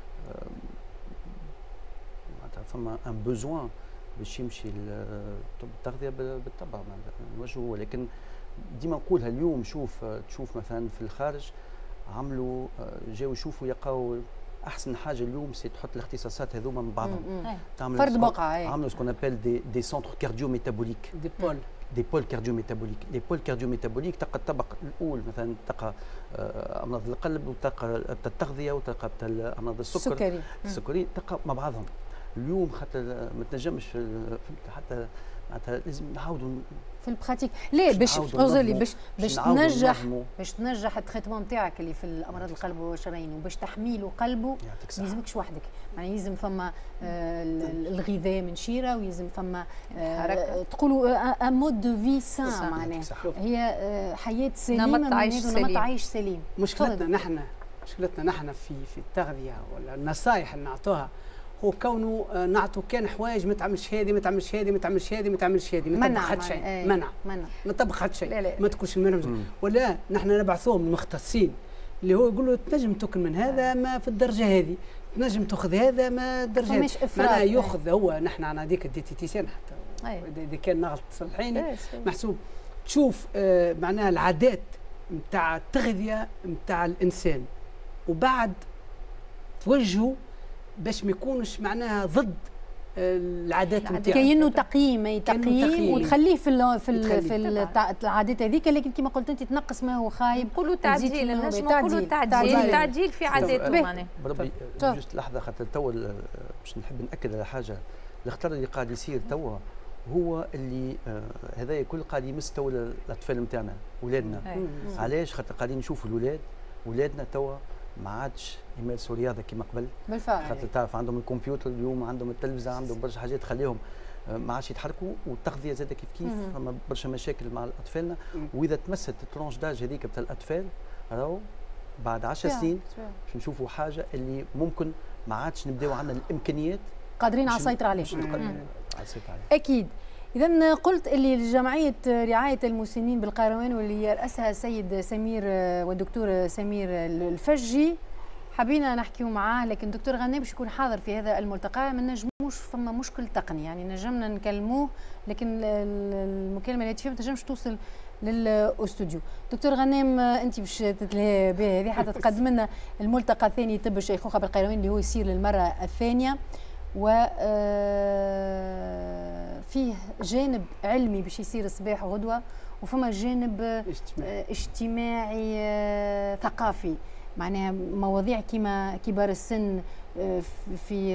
فما ان بوزوان باش يمشي التغذية بالطبع نوجهه، ولكن ديما نقولها اليوم شوف تشوف مثلا في الخارج عملوا جاوا يشوفوا يلقاو احسن حاجه اليوم سي تحط الاختصاصات هذوما من بعضهم، تعمل فرد بقعه عملوا سكون ابل دي دي سونتر كارديو ميتابوليك دي بول دي بول كارديو ميتابوليك لي بول كارديو ميتابوليك تلقى الطبق الاول مثلا تلقى امراض القلب وتلقى التغذيه وتلقى امراض السكر السكري السكري تلقى مع بعضهم اليوم حتى ما تنجمش حتى معناتها لازم نعاودوا في البراتيك ليه باش اوزلي باش باش تنجح باش تنجح التريتمون نتاعك اللي في الامراض القلب والشرايين وباش تحميله قلبه ما يلزمكش وحدك، يعني يلزم فما آه الغذاء من شيره ويلزم فما آه تقولوا ان مود دو في سان معناها هي آه حياه سليمه نمط عيش سليم نمط عيش سليم. مشكلتنا نحن مشكلتنا نحن في في التغذيه ولا النصائح اللي نعطوها هو كونه نعطوا كان حوايج ما تعملش هذه ما تعملش هذه ما تعملش هذه ما تعملش هذه ما طبخ حتى شيء منع منع ما طبخ حتى شيء ما تكونش المنهج ولا نحن نبعثوهم المختصين اللي هو يقولوا تنجم تاكل من هذا ما في الدرجه هذه تنجم تاخذ هذا ما الدرجه هذه معناها ياخذ هو نحن عن هذيك الديتيتيسيان حتى اذا كان نغلط تصلحيني محسوب تشوف آه معناها العادات نتاع التغذيه نتاع الانسان وبعد توجهوا باش ما يكونش معناها ضد العادات نتاعو كاينه تقييم اي تقييم وتخليه في ال في ال في العادات هذيك، لكن كما قلت انت تنقص ما هو خايب نقولوا تعديل نقولوا تعديل تعديل في عاداته معناها بربي جوست لحظه خاطر توا باش نحب ناكد على حاجه الاخطار اللي قاعد يصير توا هو اللي آه هذايا كل قاعد يمس توا الاطفال نتاعنا اولادنا علاش خاطر قاعدين نشوفوا الاولاد اولادنا توا ما عادش يمارسوا رياضه كما قبل بالفعل خاطر تعرف عندهم الكمبيوتر اليوم عندهم التلفزه عندهم برشا حاجات تخليهم ما عادش يتحركوا والتغذيه زاد كيف كيف فما برشا مشاكل مع اطفالنا واذا تمست الترونش داج هذيك بتاع الاطفال راهو بعد عشر سنين باش نشوفوا حاجه اللي ممكن ما عادش نبداو عندنا الامكانيات قادرين على السيطره عليه اكيد. إذا قلت اللي جمعية رعاية المسنين بالقيروان واللي يرأسها السيد سمير والدكتور سمير الفجي حبينا نحكيو معاه، لكن دكتور غنام باش يكون حاضر في هذا الملتقى ما نجموش فما مشكل تقني يعني نجمنا نكلموه لكن المكالمة الهاتفية ما تنجمش توصل للاستوديو. دكتور غنام انت باش تتلهي بها هذه حتى تقدم لنا الملتقى الثاني طب الشيخوخة بالقيروان اللي هو يصير للمرة الثانية و فيه جانب علمي باش يصير الصباح غدوه وفما جانب اجتماعي, اجتماعي ثقافي معناها مواضيع كيما كبار السن في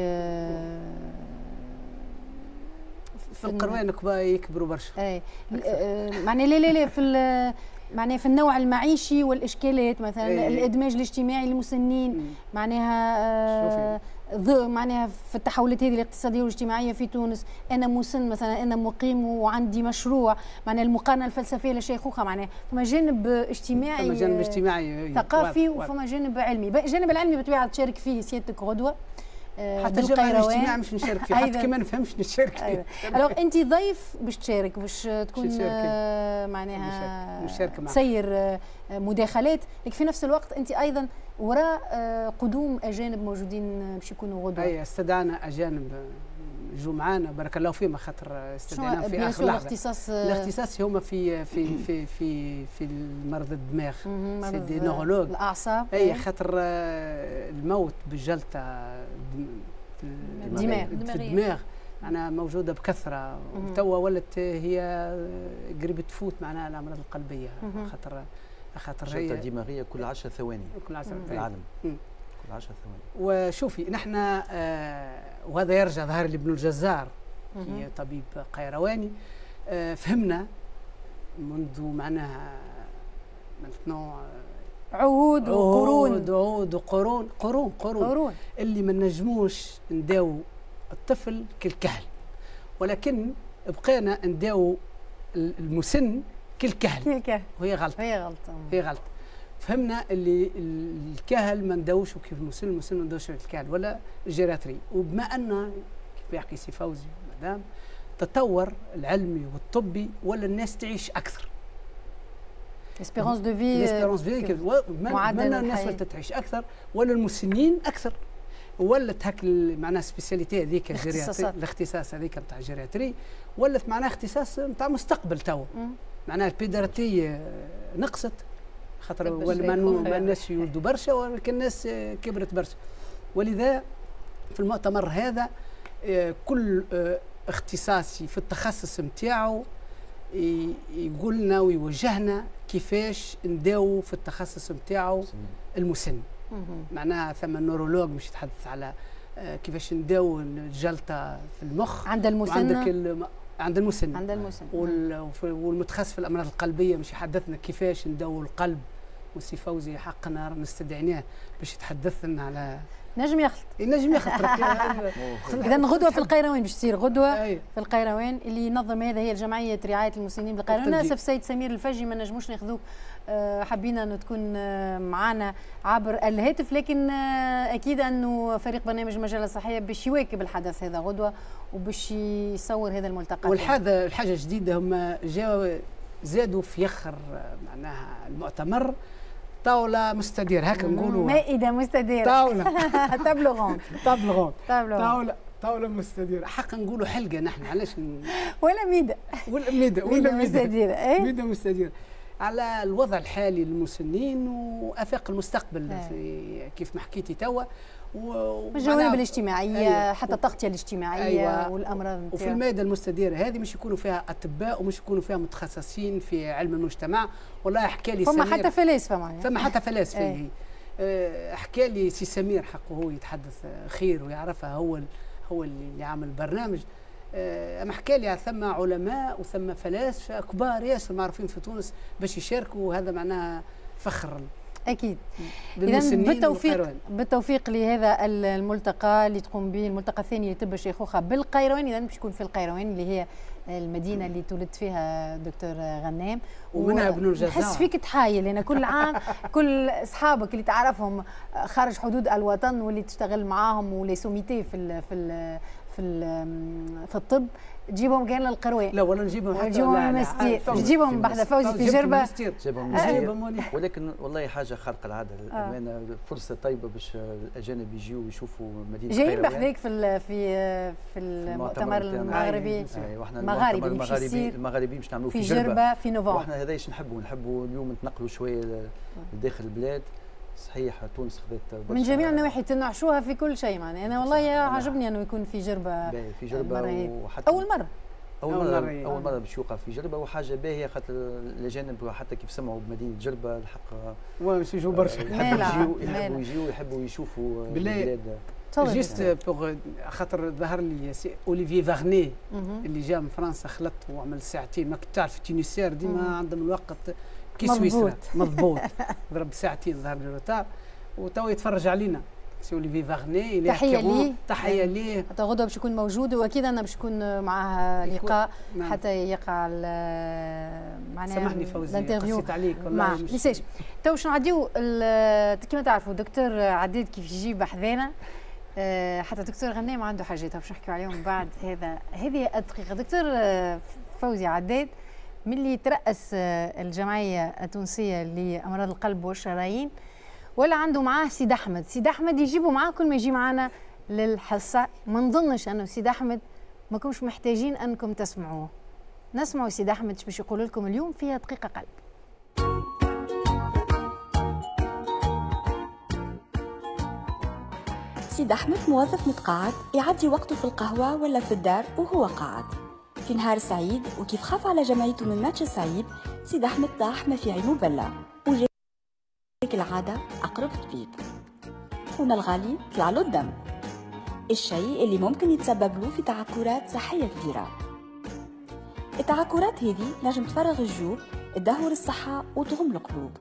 في القروان يكبروا برشا اي معناها لا لا لا في معناها في النوع المعيشي والاشكالات مثلا أي. الادماج الاجتماعي للمسنين معناها معناها في التحولات هذه الاقتصاديه والاجتماعيه في تونس انا مسن مثلا انا مقيم وعندي مشروع معناها المقارنه الفلسفيه للشيخوخه معناها فما جانب اجتماعي فما جانب اجتماعي ثقافي وفما جانب علمي الجانب العلمي بالطبيعه تشارك فيه سيادتك غدوه حتى الجانب الاجتماعي مش نشارك فيه حتى كما نفهمش نشارك فيه أيوة. الوغ انت ضيف باش تشارك باش تكون آه معناها مشارك تسير آه مداخلات لكن في نفس الوقت انت ايضا وراء آه قدوم اجانب موجودين باش يكونوا غدوه. اي استدعنا اجانب جو معانا بارك الله فيهم خاطر استدعيناهم في اخر لحظه. الاختصاص الاختصاص هما في في في في في المرض الدماغ سي دي نورولوج الاعصاب اي خاطر الموت بالجلطه في الدماغ في الدماغ معناها موجوده بكثره وتوا ولت هي قريب تفوت معناها الامراض القلبيه خاطر خاطر هي جلطه دماغيه كل عشر ثواني كل عشر ثواني في العالم كل عشر ثواني. وشوفي نحن آه وهذا يرجع ظهر لي ابن الجزار هي طبيب قيرواني آه فهمنا منذ معناها مثلا عهود وقرون عهود عهود وقرون قرون قرون, قرون. اللي ما نجموش نداو الطفل كالكهل ولكن بقينا نداو المسن كالكهل كالكهل وهي غلط هي غلط هي غلط. فهمنا اللي الكهل ما ندوش كيف المسن المسن ما ندوش الكهل ولا الجيراتري. وبما ان كيف يحكي سي فوزي مدام تطور العلمي والطبي ولا الناس تعيش اكثر. اسبيرونس دو في اسبيرونس في معدل الناس ولات تعيش اكثر ولا المسنين اكثر ولات هاك معناها سبيسياليتي هذيك الاختصاص هذيك نتاع الجيراتري ولات معناها اختصاص نتاع مستقبل توا. معناها البيدارتي نقصت خاطر ولا ما الناس يولدوا برشا ولكن الناس كبرت برشا. ولذا في المؤتمر هذا كل اختصاصي في التخصص نتاعو يقول لنا ويوجهنا كيفاش نداو في التخصص نتاعو المسن. معناها ثم نورولوج مش يتحدث على كيفاش نداو الجلطه في المخ عند المسن عندك عند المسن عند المسن والمتخصص في الامراض القلبيه مش يحدثنا كيفاش نداو القلب. وسي فوزي حقنا نستدعيناه باش يتحدث لنا على نجم يخلط نجم يخلط. اذا غدوه في القيروان باش تصير غدوه في القيروان اللي ينظم هذا هي جمعيه رعايه المسنين بالقيروان. اسف سيد سمير الفجي ما نجموش ناخذوك، حبينا انه تكون معنا عبر الهاتف، لكن اكيد انه فريق برنامج المجله الصحيه باش يواكب الحدث هذا غدوه وباش يصور هذا الملتقى. والحاجه الحاجه الجديده هم جاوا زادوا في يخر معناها المؤتمر طاوله مستدير هكا نقولوا مائده مستديره طاوله تابلوغون تابلوغون طاوله طاوله مستديره حق نقولوا حلقه نحن علاش ن... ولا ميده ولا ميده ولا مستديره اي ميده مستديره على الوضع الحالي للمسنين وافاق المستقبل في كيف ما حكيتي توا والجوانب الاجتماعيه أيوة. حتى التغطيه الاجتماعيه أيوة. والامراض وفي المائده المستديره هذه مش يكونوا فيها اطباء ومش يكونوا فيها متخصصين في علم المجتمع. والله حكى لي فما حتى فلاسفه معناها فما حتى فلاسفه أيه. حكى لي سي سمير حقه هو يتحدث خير ويعرفها هو هو اللي عامل البرنامج. اما حكى لي ثم علماء وثم فلاسفه كبار ياسر معروفين في تونس باش يشاركوا وهذا معناها فخر اكيد. اذا بالتوفيق بالتوفيق لهذا الملتقى اللي تقوم به الملتقى الثاني لطب الشيخوخه بالقيروان. اذا باش يكون في القيروان اللي هي المدينه اللي تولد فيها دكتور غنام ومنها ابن الجزائر. نحس فيك تحايل انا كل عام كل اصحابك اللي تعرفهم خارج حدود الوطن واللي تشتغل معاهم ولي سوميتي في ال في ال في ال في الطب تجيبهم كان للقروان. لا ولا نجيبهم حتى نجيبهم الماستير تجيبهم بحذا فوزي في جربه جيبهم ولكن والله حاجه خارقه العاده للامانه. آه. فرصه طيبه باش الاجانب يجيو يشوفوا مدينه جايين بحذاك في في في المؤتمر المغربي المغاربي المغاربي المغاربي باش نعملوه في جربه في نوفمبر. واحنا هذا ايش نحبوا نحبوا اليوم نتنقلوا شويه لداخل البلاد. صحيح تونس خذت من جميع النواحي تنعشوها في كل شيء معناها. انا والله عجبني انه يكون في جربه في جربه وحتى اول مره اول مره اول مره, أول مرة باش يوقع في جربه وحاجه باهيه خاطر الاجانب حتى كيف سمعوا بمدينه جربه الحق باش يجوا برشا يحبوا يجيو يحبوا يجيو يحبوا يشوفوا البلاد. جيست بوغ خاطر ظهر لي اوليفيي فاغني اللي جا من فرنسا خلط وعمل ساعتين. ما كنت تعرف التونسير ديما عندهم الوقت كي سويسرا مضبوط ضرب ساعتين ظهر لي روتار وتوا يتفرج علينا سي اوليفي فاغني. تحيه ليه تحيه ليه حتى غدوه باش يكون موجود واكيد انا باش يكون معاه لقاء نعم. حتى يقع معناها سامحني فوزي قصيت عليك والله ليش تو باش نعديو كيما تعرفوا دكتور عديد كيف يجي بحذانا حتى دكتور غنام عنده حاجات باش نحكيو عليهم بعد هذا هذه الدقيقه. دكتور فوزي عداد من اللي ترأس الجمعيه التونسيه لامراض القلب والشرايين ولا عنده معاه سيد احمد. سيد احمد يجيبوا معاه كل ما يجي معنا للحصه. ما نظنش انه سيد احمد ما كنتش محتاجين انكم تسمعوه. نسمعوا سيد احمد باش يقول لكم اليوم فيها دقيقه قلب. سيد احمد موظف متقاعد يعدي وقته في القهوه ولا في الدار وهو قاعد في نهار سعيد. وكيف خاف على جمعيته من ماتش سعيد سيد احمد طاح ما في عينه بلا وجا العادة أقرب طبيب. خونا الغالي طلع له الدم، الشيء اللي ممكن يتسبب له في تعكرات صحية كبيرة. التعكرات هذه نجم تفرغ الجيوب، تدهور الصحة وتغم القلوب.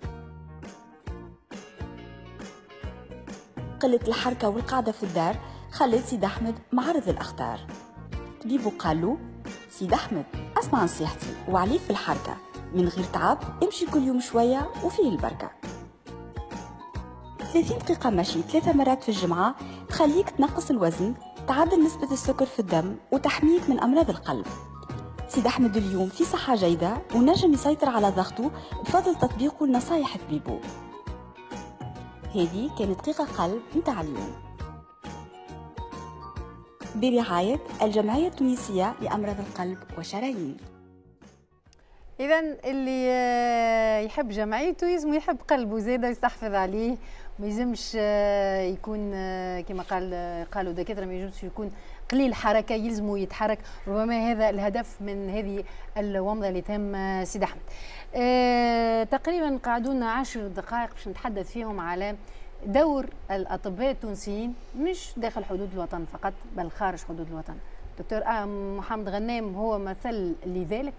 قلة الحركة والقعدة في الدار خلت سيد أحمد معرض للأخطار. طبيبه قال له: سيد أحمد اسمع نصيحتي وعليك في الحركة، من غير تعب، امشي كل يوم شوية وفيه البركة. ثلاثين دقيقة مشي ثلاثة مرات في الجمعة تخليك تنقص الوزن، تعدل نسبة السكر في الدم وتحميك من أمراض القلب. سيد أحمد اليوم في صحة جيدة ونجم يسيطر على ضغطه بفضل تطبيقه لنصايح طبيبه. هذه كانت دقيقة قلب متاع اليوم برعاية الجمعية التونسية لأمراض القلب والشرايين. إذا اللي يحب جمعيته يلزم يحب قلبه زاده ويستحفظ عليه، ما يلزمش يكون كما قال قالوا دكاتره ما يلزمش يكون قليل حركه، يلزموا يتحرك. ربما هذا الهدف من هذه الومضه اللي تم سيد احمد. أه تقريبا قعدونا عشر دقائق باش نتحدث فيهم على دور الاطباء التونسيين مش داخل حدود الوطن فقط بل خارج حدود الوطن. دكتور محمد غنام هو مثل لذلك،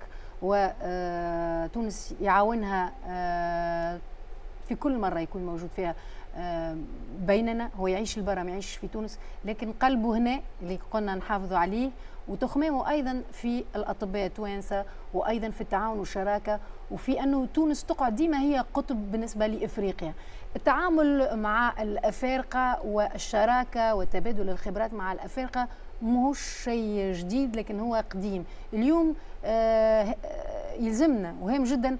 وتونس يعاونها في كل مرة يكون موجود فيها بيننا. هو يعيش البرا ما يعيش في تونس، لكن قلبه هنا اللي قلنا نحافظوا عليه، وتخمامه أيضا في الأطباء التوانسة وأيضا في التعاون والشراكة، وفي أنه تونس تقعد ديما هي قطب بالنسبة لإفريقيا. التعامل مع الأفارقة والشراكة وتبادل الخبرات مع الأفارقة مش شيء جديد لكن هو قديم. اليوم يلزمنا وهام جدا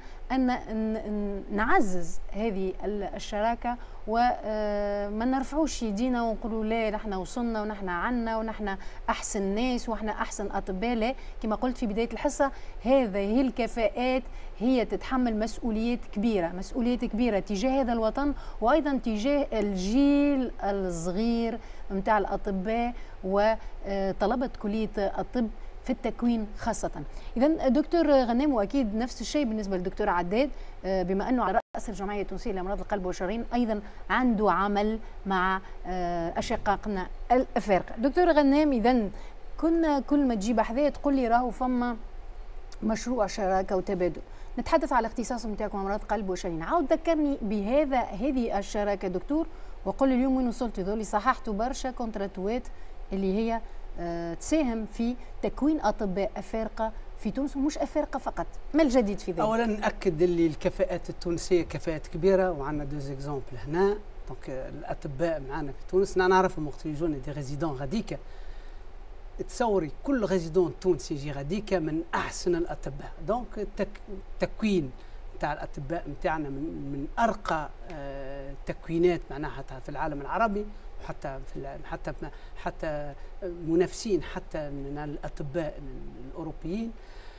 أن نعزز هذه الشراكة وما نرفعوش يدينا ونقولوا لا نحن وصلنا ونحن عنا ونحن أحسن ناس ونحن أحسن أطباء. لا، كما قلت في بداية الحصة هذه الكفاءات هي تتحمل مسؤوليات كبيرة، مسؤوليات كبيرة تجاه هذا الوطن وأيضا تجاه الجيل الصغير متاع الأطباء وطلبة كلية الطب في التكوين خاصة. إذا دكتور غنام، وأكيد نفس الشيء بالنسبة للدكتور عداد بما أنه على رأس الجمعية التونسية لأمراض القلب والشرايين أيضا عنده عمل مع أشقائنا الأفارقة. دكتور غنام، إذا كنا كل ما تجيب حذايا تقول لي راهو فما مشروع شراكة وتبادل، نتحدث على الاختصاص نتاعكم أمراض قلب وشرايين. عاود ذكرني بهذا هذه الشراكة دكتور، وقل لي اليوم وين وصلتوا ذولي صححتوا برشا كونتراتوات اللي هي أه تساهم في تكوين اطباء افارقه في تونس، ومش افارقه فقط. ما الجديد في ذلك؟ اولا ناكد اللي الكفاءات التونسيه كفاءات كبيره، وعندنا دوز اكزومبل هنا. دونك الاطباء معنا في تونس نعرفهم وقت يجوني دي ريزيدون غاديكا، تصوري كل ريزيدون تونسي يجي غاديكا من احسن الاطباء. دونك التك... التكوين نتاع الاطباء نتاعنا من, من ارقى آه تكوينات معناها حتى في العالم العربي، وحتى في حتى حتى منافسين حتى من الاطباء الاوروبيين.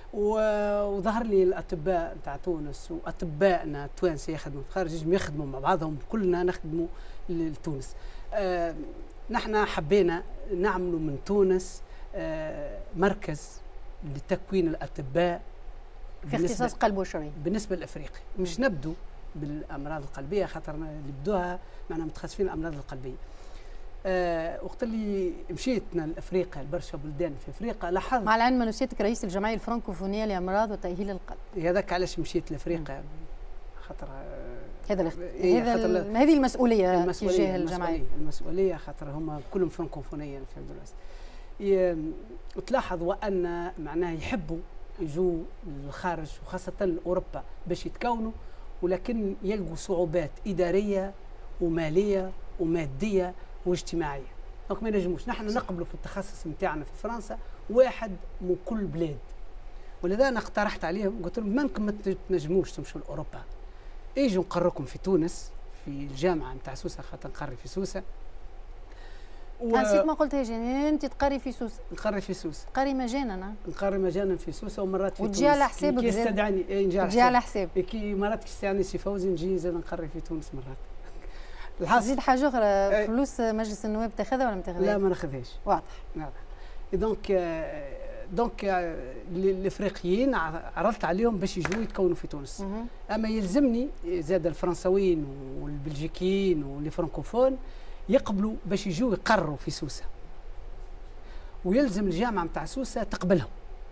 وظهر لي الاطباء نتاع تونس واطبائنا التوانسه يخدموا في الخارج يخدموا مع بعضهم، كلنا نخدموا لتونس. آه نحن حبينا نعملوا من تونس آه مركز لتكوين الاطباء في اختصاص قلب وشرايين بالنسبه لافريقيا. مش نبدو بالامراض القلبيه خاطر اللي بدوها معنا متخصصين الامراض القلبيه. أه وقت اللي مشيت لافريقيا لبرشا بلدان في افريقيا لاحظت، مع العلم انه سيادتك رئيس الجمعيه الفرنكوفونيه لامراض وتاهيل القلب. هذاك علاش مشيت لافريقيا خاطر هذا إيه هذا ال... هذه المسؤوليه تجاه الجمعيه. المسؤوليه خاطر هم كلهم فرنكوفونيه في الولايات. وتلاحظ وان معناه يحبوا يجوا للخارج وخاصه لاوروبا باش يتكونوا، ولكن يلقوا صعوبات اداريه وماليه وماديه واجتماعيه. دونك ما ينجموش. نحن نقبلوا في التخصص نتاعنا في فرنسا واحد من كل بلاد، ولذا انا اقترحت عليهم قلت لهم ممكن ما تنجموش تمشوا لاوروبا، اجوا نقركم في تونس في الجامعه نتاع سوسه خاطر نقري في سوسه. و... نسيت ما قلتهاش، يعني انت تقري في سوسه؟ نقري في سوسه. قري مجانا؟ نقري مجانا في سوسه ومرات في وتجي على حسابك. كي يستدعيني اي نجي على حسابك. على حسابك. كي مرات يستدعيني سي فوزي نجي زاد نقري في تونس مرات. زيد حاجه اخرى، فلوس مجلس النواب تاخذها ولا ما تاخذهاش؟ لا ما ناخذهاش. واضح. واضح. دونك دونك الافريقيين عرضت عليهم باش يجوا يتكونوا في تونس. مم. اما يلزمني زاد الفرنساويين والبلجيكيين والفرنكوفون يقبلوا باش يجوا يقروا في سوسه، ويلزم الجامعه نتاع سوسه تقبلهم،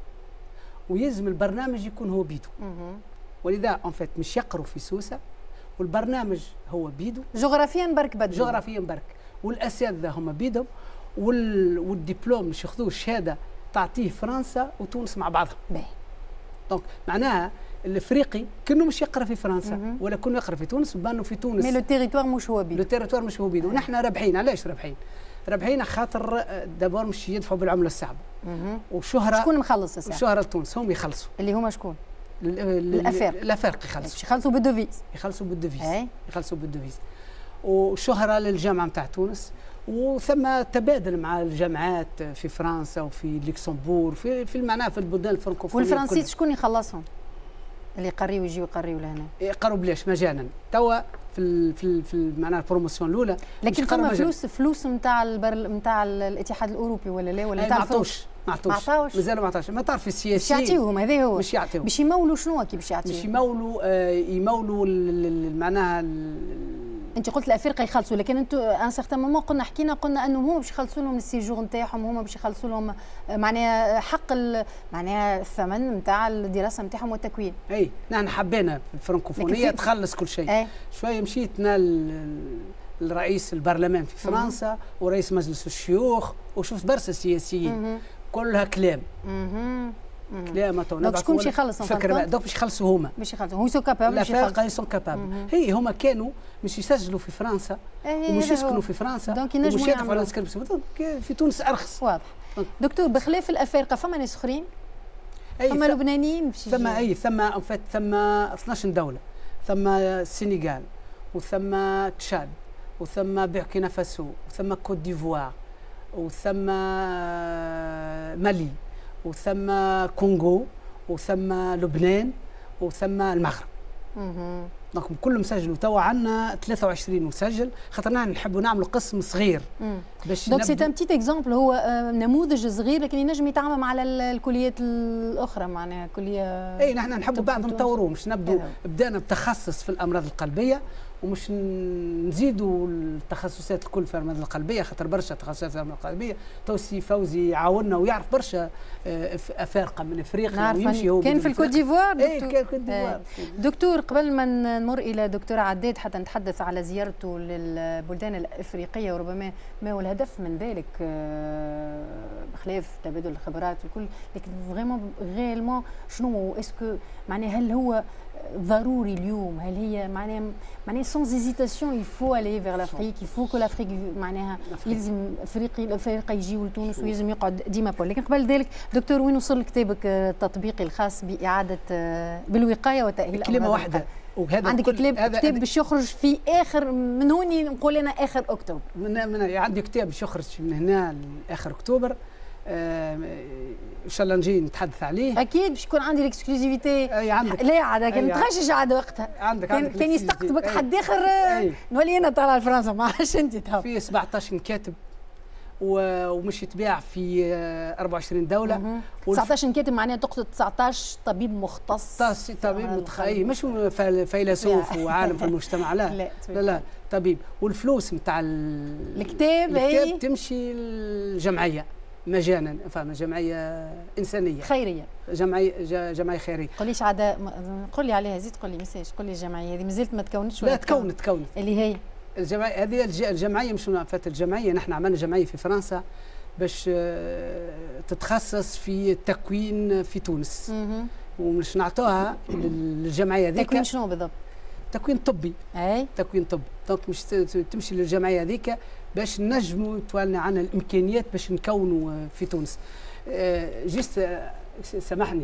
ويلزم البرنامج يكون هو بيدو. مم. ولذا ان فيت مش يقروا في سوسه والبرنامج هو بيدو. جغرافيا برك بدو. جغرافيا برك، والاساتذه هما بيدهم، وال... والدبلوم مش ياخذوه الشهاده تعطيه فرنسا وتونس مع بعضهم. باهي. دونك معناها الافريقي كانه مش يقرا في فرنسا ولا كانه يقرا في تونس وبانه في تونس. مي لو تيريتوار مش هو بيدو. لو تيريتوار مش هو بيدو، ونحن رابحين. علاش رابحين؟ رابحين خاطر دابور مش يدفعوا بالعمله الصعبه. وشهره شكون مخلص الساعه؟ شهره لتونس هم يخلصوا. اللي هما شكون؟ الافارقه. الافارقه يخلصوا. يخلصوا بالدوفيز. يخلصوا بالدوفيز. يخلصوا بالدوفيز. وشهره للجامعه نتاع تونس، وثم تبادل مع الجامعات في فرنسا وفي لوكسمبورغ في في معناها في البلدان الفرنكوفونيه. والفرنسيس شكون يخلصهم؟ اللي يقريوا يجيو يقريوا لهنا. يقروا بلاش مجانا توا في ال في ال في معناها البروموسيون الاولى. لكن فما فلوس فلوس نتاع نتاع الاتحاد الاوروبي ولا لا ولا نتاع ما عطوش ما عطوش مازالوا ما عطاوش. ما تعرف السياسيين باش يعطيوهم هذا هو باش يعطيهم باش يمولوا شنو كي باش يعطيهم؟ باش يمولوا آه يمولوا معناها انت قلت الافارقه يخلصوا، لكن انتم ان سيغتان مومون قلنا حكينا قلنا انه هما باش يخلصوا لهم السيجور نتاعهم، هما باش يخلصوا لهم معناها حق معناها الثمن نتاع الدراسه نتاعهم والتكوين. اي نحن حبينا في الفرنكوفونيه تخلص كل شيء. ايه؟ شويه مشيت الرئيس البرلمان في فرنسا ورئيس مجلس الشيوخ وشفت برشا سياسيين كلها كلام. اها كلام تو دونك شكون باش يخلص فكر دوك باش يخلصوا هما باش يخلصوا هو سو كابابل باش يخلصوا سون كابابل. هي هما كانوا مش يسجلوا في فرنسا ومش يسكنوا في فرنسا دونك ينجموا يعملوا في تونس ارخص. واضح. دكتور بخلاف الافارقه فما ناس اخرين؟ ثم لبنانيين ثم اي ثم ان فات ثم اثناش دوله، ثم السنغال وثم تشاد وثم بوركينا فاسو وثم كوت ديفوار وثم مالي وثم كونغو وثم لبنان وثم المغرب. اها دونك كل مسجل توا عندنا ثلاثة وعشرين مسجل، خاطرنا نحبوا نعملوا قسم صغير باش دونك سي ان بتيت اكزومبل، هو نموذج صغير لكن ينجم يتعامل مع الكليات الاخرى معناها كليه. اي نحن نحبوا بعد نطوروه، مش نبدو بدانا بتخصص في الامراض القلبيه ومش نزيدوا التخصصات الكل في الامراض القلبيه، خاطر برشا تخصصات في الامراض القلبيه. توسي فوزي يعاوننا ويعرف برشا افارقه من افريقيا ويمشي هو كان في الكوت ديفوار. اي كان في الكوت ديفوار. دكتور قبل ما نمر الى دكتور عداد حتى نتحدث على زيارته للبلدان الافريقيه وربما ما هو الهدف من ذلك بخلاف تبادل الخبرات والكل، لكن فريمون غيالمون شنو اسكو معناها هل هو ضروري اليوم؟ هل هي معناها معناها سونز هيزيتاسيون يفو الي فيغ لافريك، يفو كو لافريك معناها يلزم افريقي الافارقه يجيو لتونس ويلزم يقعد ديما بول. لكن قبل ذلك دكتور وين وصل كتابك التطبيقي الخاص باعاده بالوقايه وتاهيل كلمه واحده وهذا عندك كتاب كتاب باش يخرج في اخر من هوني نقول انا اخر اكتوبر. من, من عندي كتاب باش يخرج من هنا لاخر اكتوبر. آه ان شاء الله نجي نتحدث عليه. اكيد باش يكون عندي الاكسكلوزيفيتي. اي عندك. لا عاد كان نتغشش عاد وقتها. عندك عندك كان يستقطبك حد اخر نولي انا طالعه لفرنسا ما عادش انت تهو. في سبعطاش كاتب ومش يتباع في أربعة وعشرين دوله. تسعطاش كاتب معناها تقصد تسعطاش طبيب مختص. طبيب متخيل مش فيلسوف وعالم في المجتمع. لا لا لا, لا طبيب. والفلوس نتاع الكتاب الكتاب تمشي الجمعيه مجانا، فاهمه؟ جمعيه انسانيه خيريه، جمعيه جمعيه خيريه. قوليش عاد قول لي عليها، زيد قول لي مساج، قول لي الجمعيه هذه مازالت ما تكونتش ولا؟ لا تكونت تكونت اللي هي الجمعيه هذه. الجمعيه مش فات الجمعيه، نحن عملنا جمعيه في فرنسا باش تتخصص في التكوين في تونس ومش نعطوها للجمعيه هذيك. تكوين شنو بالضبط؟ تكوين طبي. اي تكوين طبي. دونك مش تمشي للجمعيه هذيك باش نجموا توالنا عنا الامكانيات باش نكونوا في تونس. آه جست آه سامحني،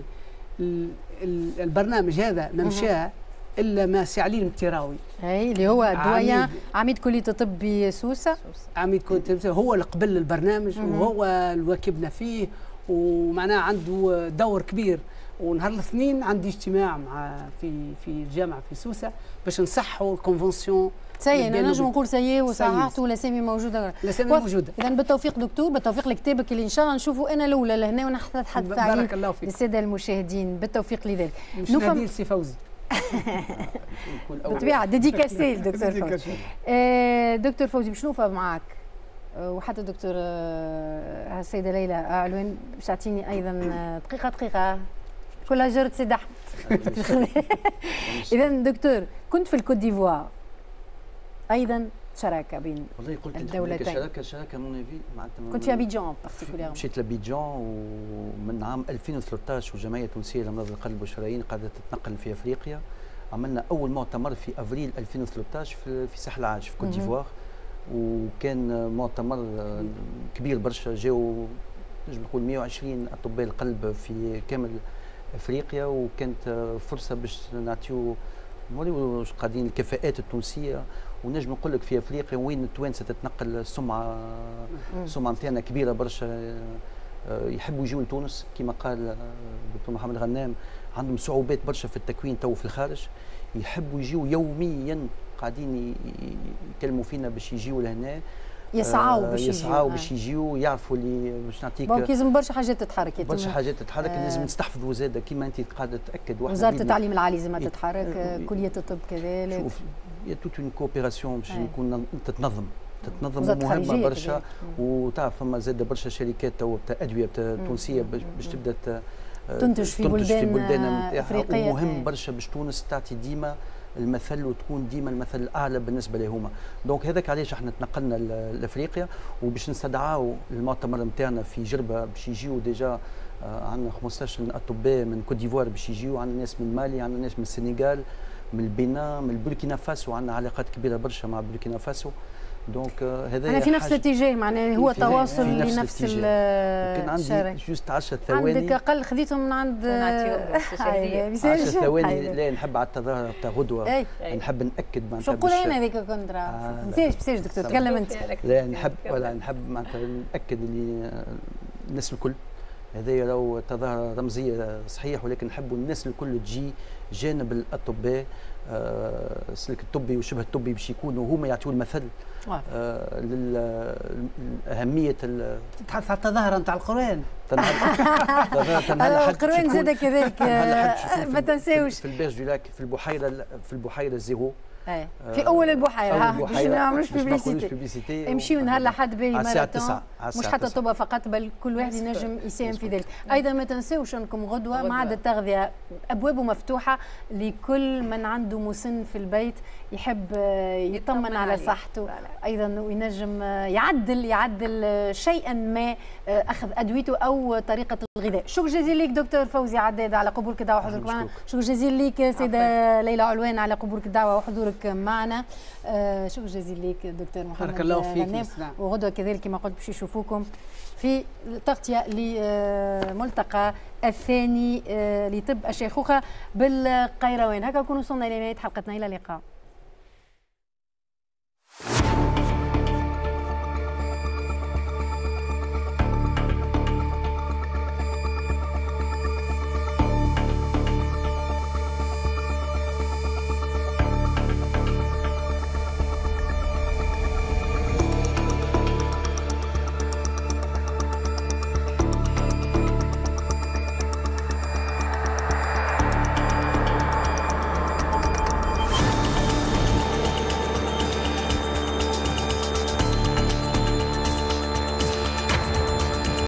البرنامج هذا ما مشى الا ما سي علي المتراوي. اي اللي هو الدويان عميد كليه الطب بسوسه. عميد كليه الطب هو اللي قبل البرنامج وهو اللي واكبنا فيه ومعناه عنده دور كبير. ونهار الاثنين عندي اجتماع مع في في الجامعه في سوسه باش نصحوا الكونفنسيون. سي انا نجم نقول سي وصححت والاسامي موجوده. الاسامي موجوده. اذا بالتوفيق دكتور، بالتوفيق لكتابك اللي ان شاء الله نشوفوا انا الاولى لهنا ونتحدث عليه. بارك الله فيك. للساده المشاهدين بالتوفيق لذلك. مش نادي سي فوزي. بالطبيعه ديديكاسي دكتور فوزي. آه دكتور فوزي باش نوفى معك وحتى دكتور آه السيده ليلى علوان باش تعطيني ايضا دقيقه دقيقه كلها جرت سيد احمد. اذا دكتور كنت في الكوت ديفوار ايضا شراكه بين والله قلت الدولتين؟ شراكه شراكه مون افي معناتها كنت في ابيجان بارتيكوليرمون. مشيت لابيجان ومن عام ألفين وثلاثطاش والجمعيه التونسيه لامراض القلب والشرايين قاعده تتنقل في افريقيا. عملنا اول مؤتمر في افريل ألفين وثلاثطاش في في ساحل العاج في كوت ديفوار، وكان مؤتمر كبير برشا، جاوا نجم نقول مئة وعشرين اطباء القلب في كامل افريقيا، وكانت فرصه باش نعطيو نوريو قاعدين الكفاءات التونسيه. ونجم نقول لك في افريقيا وين التوانسه تتنقل السمعه السمعه نتاعنا كبيره برشا، يحبوا يجوا لتونس كما قال الدكتور محمد غنام، عندهم صعوبات برشا في التكوين تو في الخارج، يحبوا يجوا يوميا قاعدين يكلموا فينا باش يجيوا لهنا، يسعوا باش يجيوا يسعوا باش يجيوا يعرفوا اللي باش نعطيك دونك لازم برشا حاجات تتحرك، برشا حاجات تتحرك، آه لازم نستحفظوا زاده كما انت قاعده تاكد. وزاره التعليم العالي لازم تتحرك، كليه الطب كذلك. شوف يا توت اون كوبيراسيون باش يكون تتنظم تتنظم مهمه برشا، وتعرف فما زاده برشا شركات تو تاع ادويه تونسيه باش تبدا تنتج في بلدان, بلدان افريقيه، ومهم برشا باش تونس تعطي ديما المثل وتكون ديما المثل الاعلى بالنسبه لهما. دونك هذاك علاش احنا تنقلنا لافريقيا، وباش نستدعاو المؤتمر نتاعنا في جربه باش يجيو ديجا عندنا خمسطاش اطباء من كوت ديفوار باش يجيو، عندنا ناس من مالي، عندنا ناس من السنغال، من البنان، من البوركينا فاسو، عندنا علاقات كبيره برشا مع بوركينا فاسو. دونك هذا انا في نفس الاتجاه، معناها هو تواصل لنفس الشارع. كان عندي جوست عشرة ثواني، عندك اقل خذيتهم من عند عشرة ثواني. لا نحب على التظاهره تاع غدوه نحب ناكد معناتها شو نقول انا هذيك كونترا مساج مساج دكتور تكلم انت. لا نحب ولا نحب معناتها ناكد اللي الناس الكل هذايا راهو تظاهره رمزيه صحيح، ولكن نحبوا الناس الكل تجي جانب الاطباء، السلك الطبي والشبه الطبي باش يكونوا هما يعطيوا المثل آه لأهمية. تتحدث على التظاهرة نتاع القرآن. القرآن زاد كذلك ما تنساوش في البيرج دو لاك، في البحيرة في البحيرة الزيرو، أيه. في اول البحيره باش ما نعملوش بيبليسيتي، امشيو نهار لحد باهي ماراثون، مش حتى طب فقط بل كل واحد ينجم يساهم في ذلك. ايضا ما تنساوش انكم غدوه معهد التغذيه ابوابه مفتوحه لكل من عنده مسن في البيت يحب يطمن على صحته، ايضا وينجم يعدل يعدل شيئا ما اخذ ادويته او طريقه الغذاء. شكرا جزيلا لك دكتور فوزي عداد على قبولك الدعوه وحضورك معنا. شكرا جزيلا لك سيده ليلى علوان على قبولك الدعوه وحضورك معنا. آه شكرا جزيلا لك دكتور محمد بارك الله فيك. وغدوه كذلك كما قلت باش يشوفوكم في تغطيه للملتقى الثاني لطب الشيخوخه بالقيروان. هكا نكونوا وصلنا الى نهايه حلقتنا، الى اللقاء.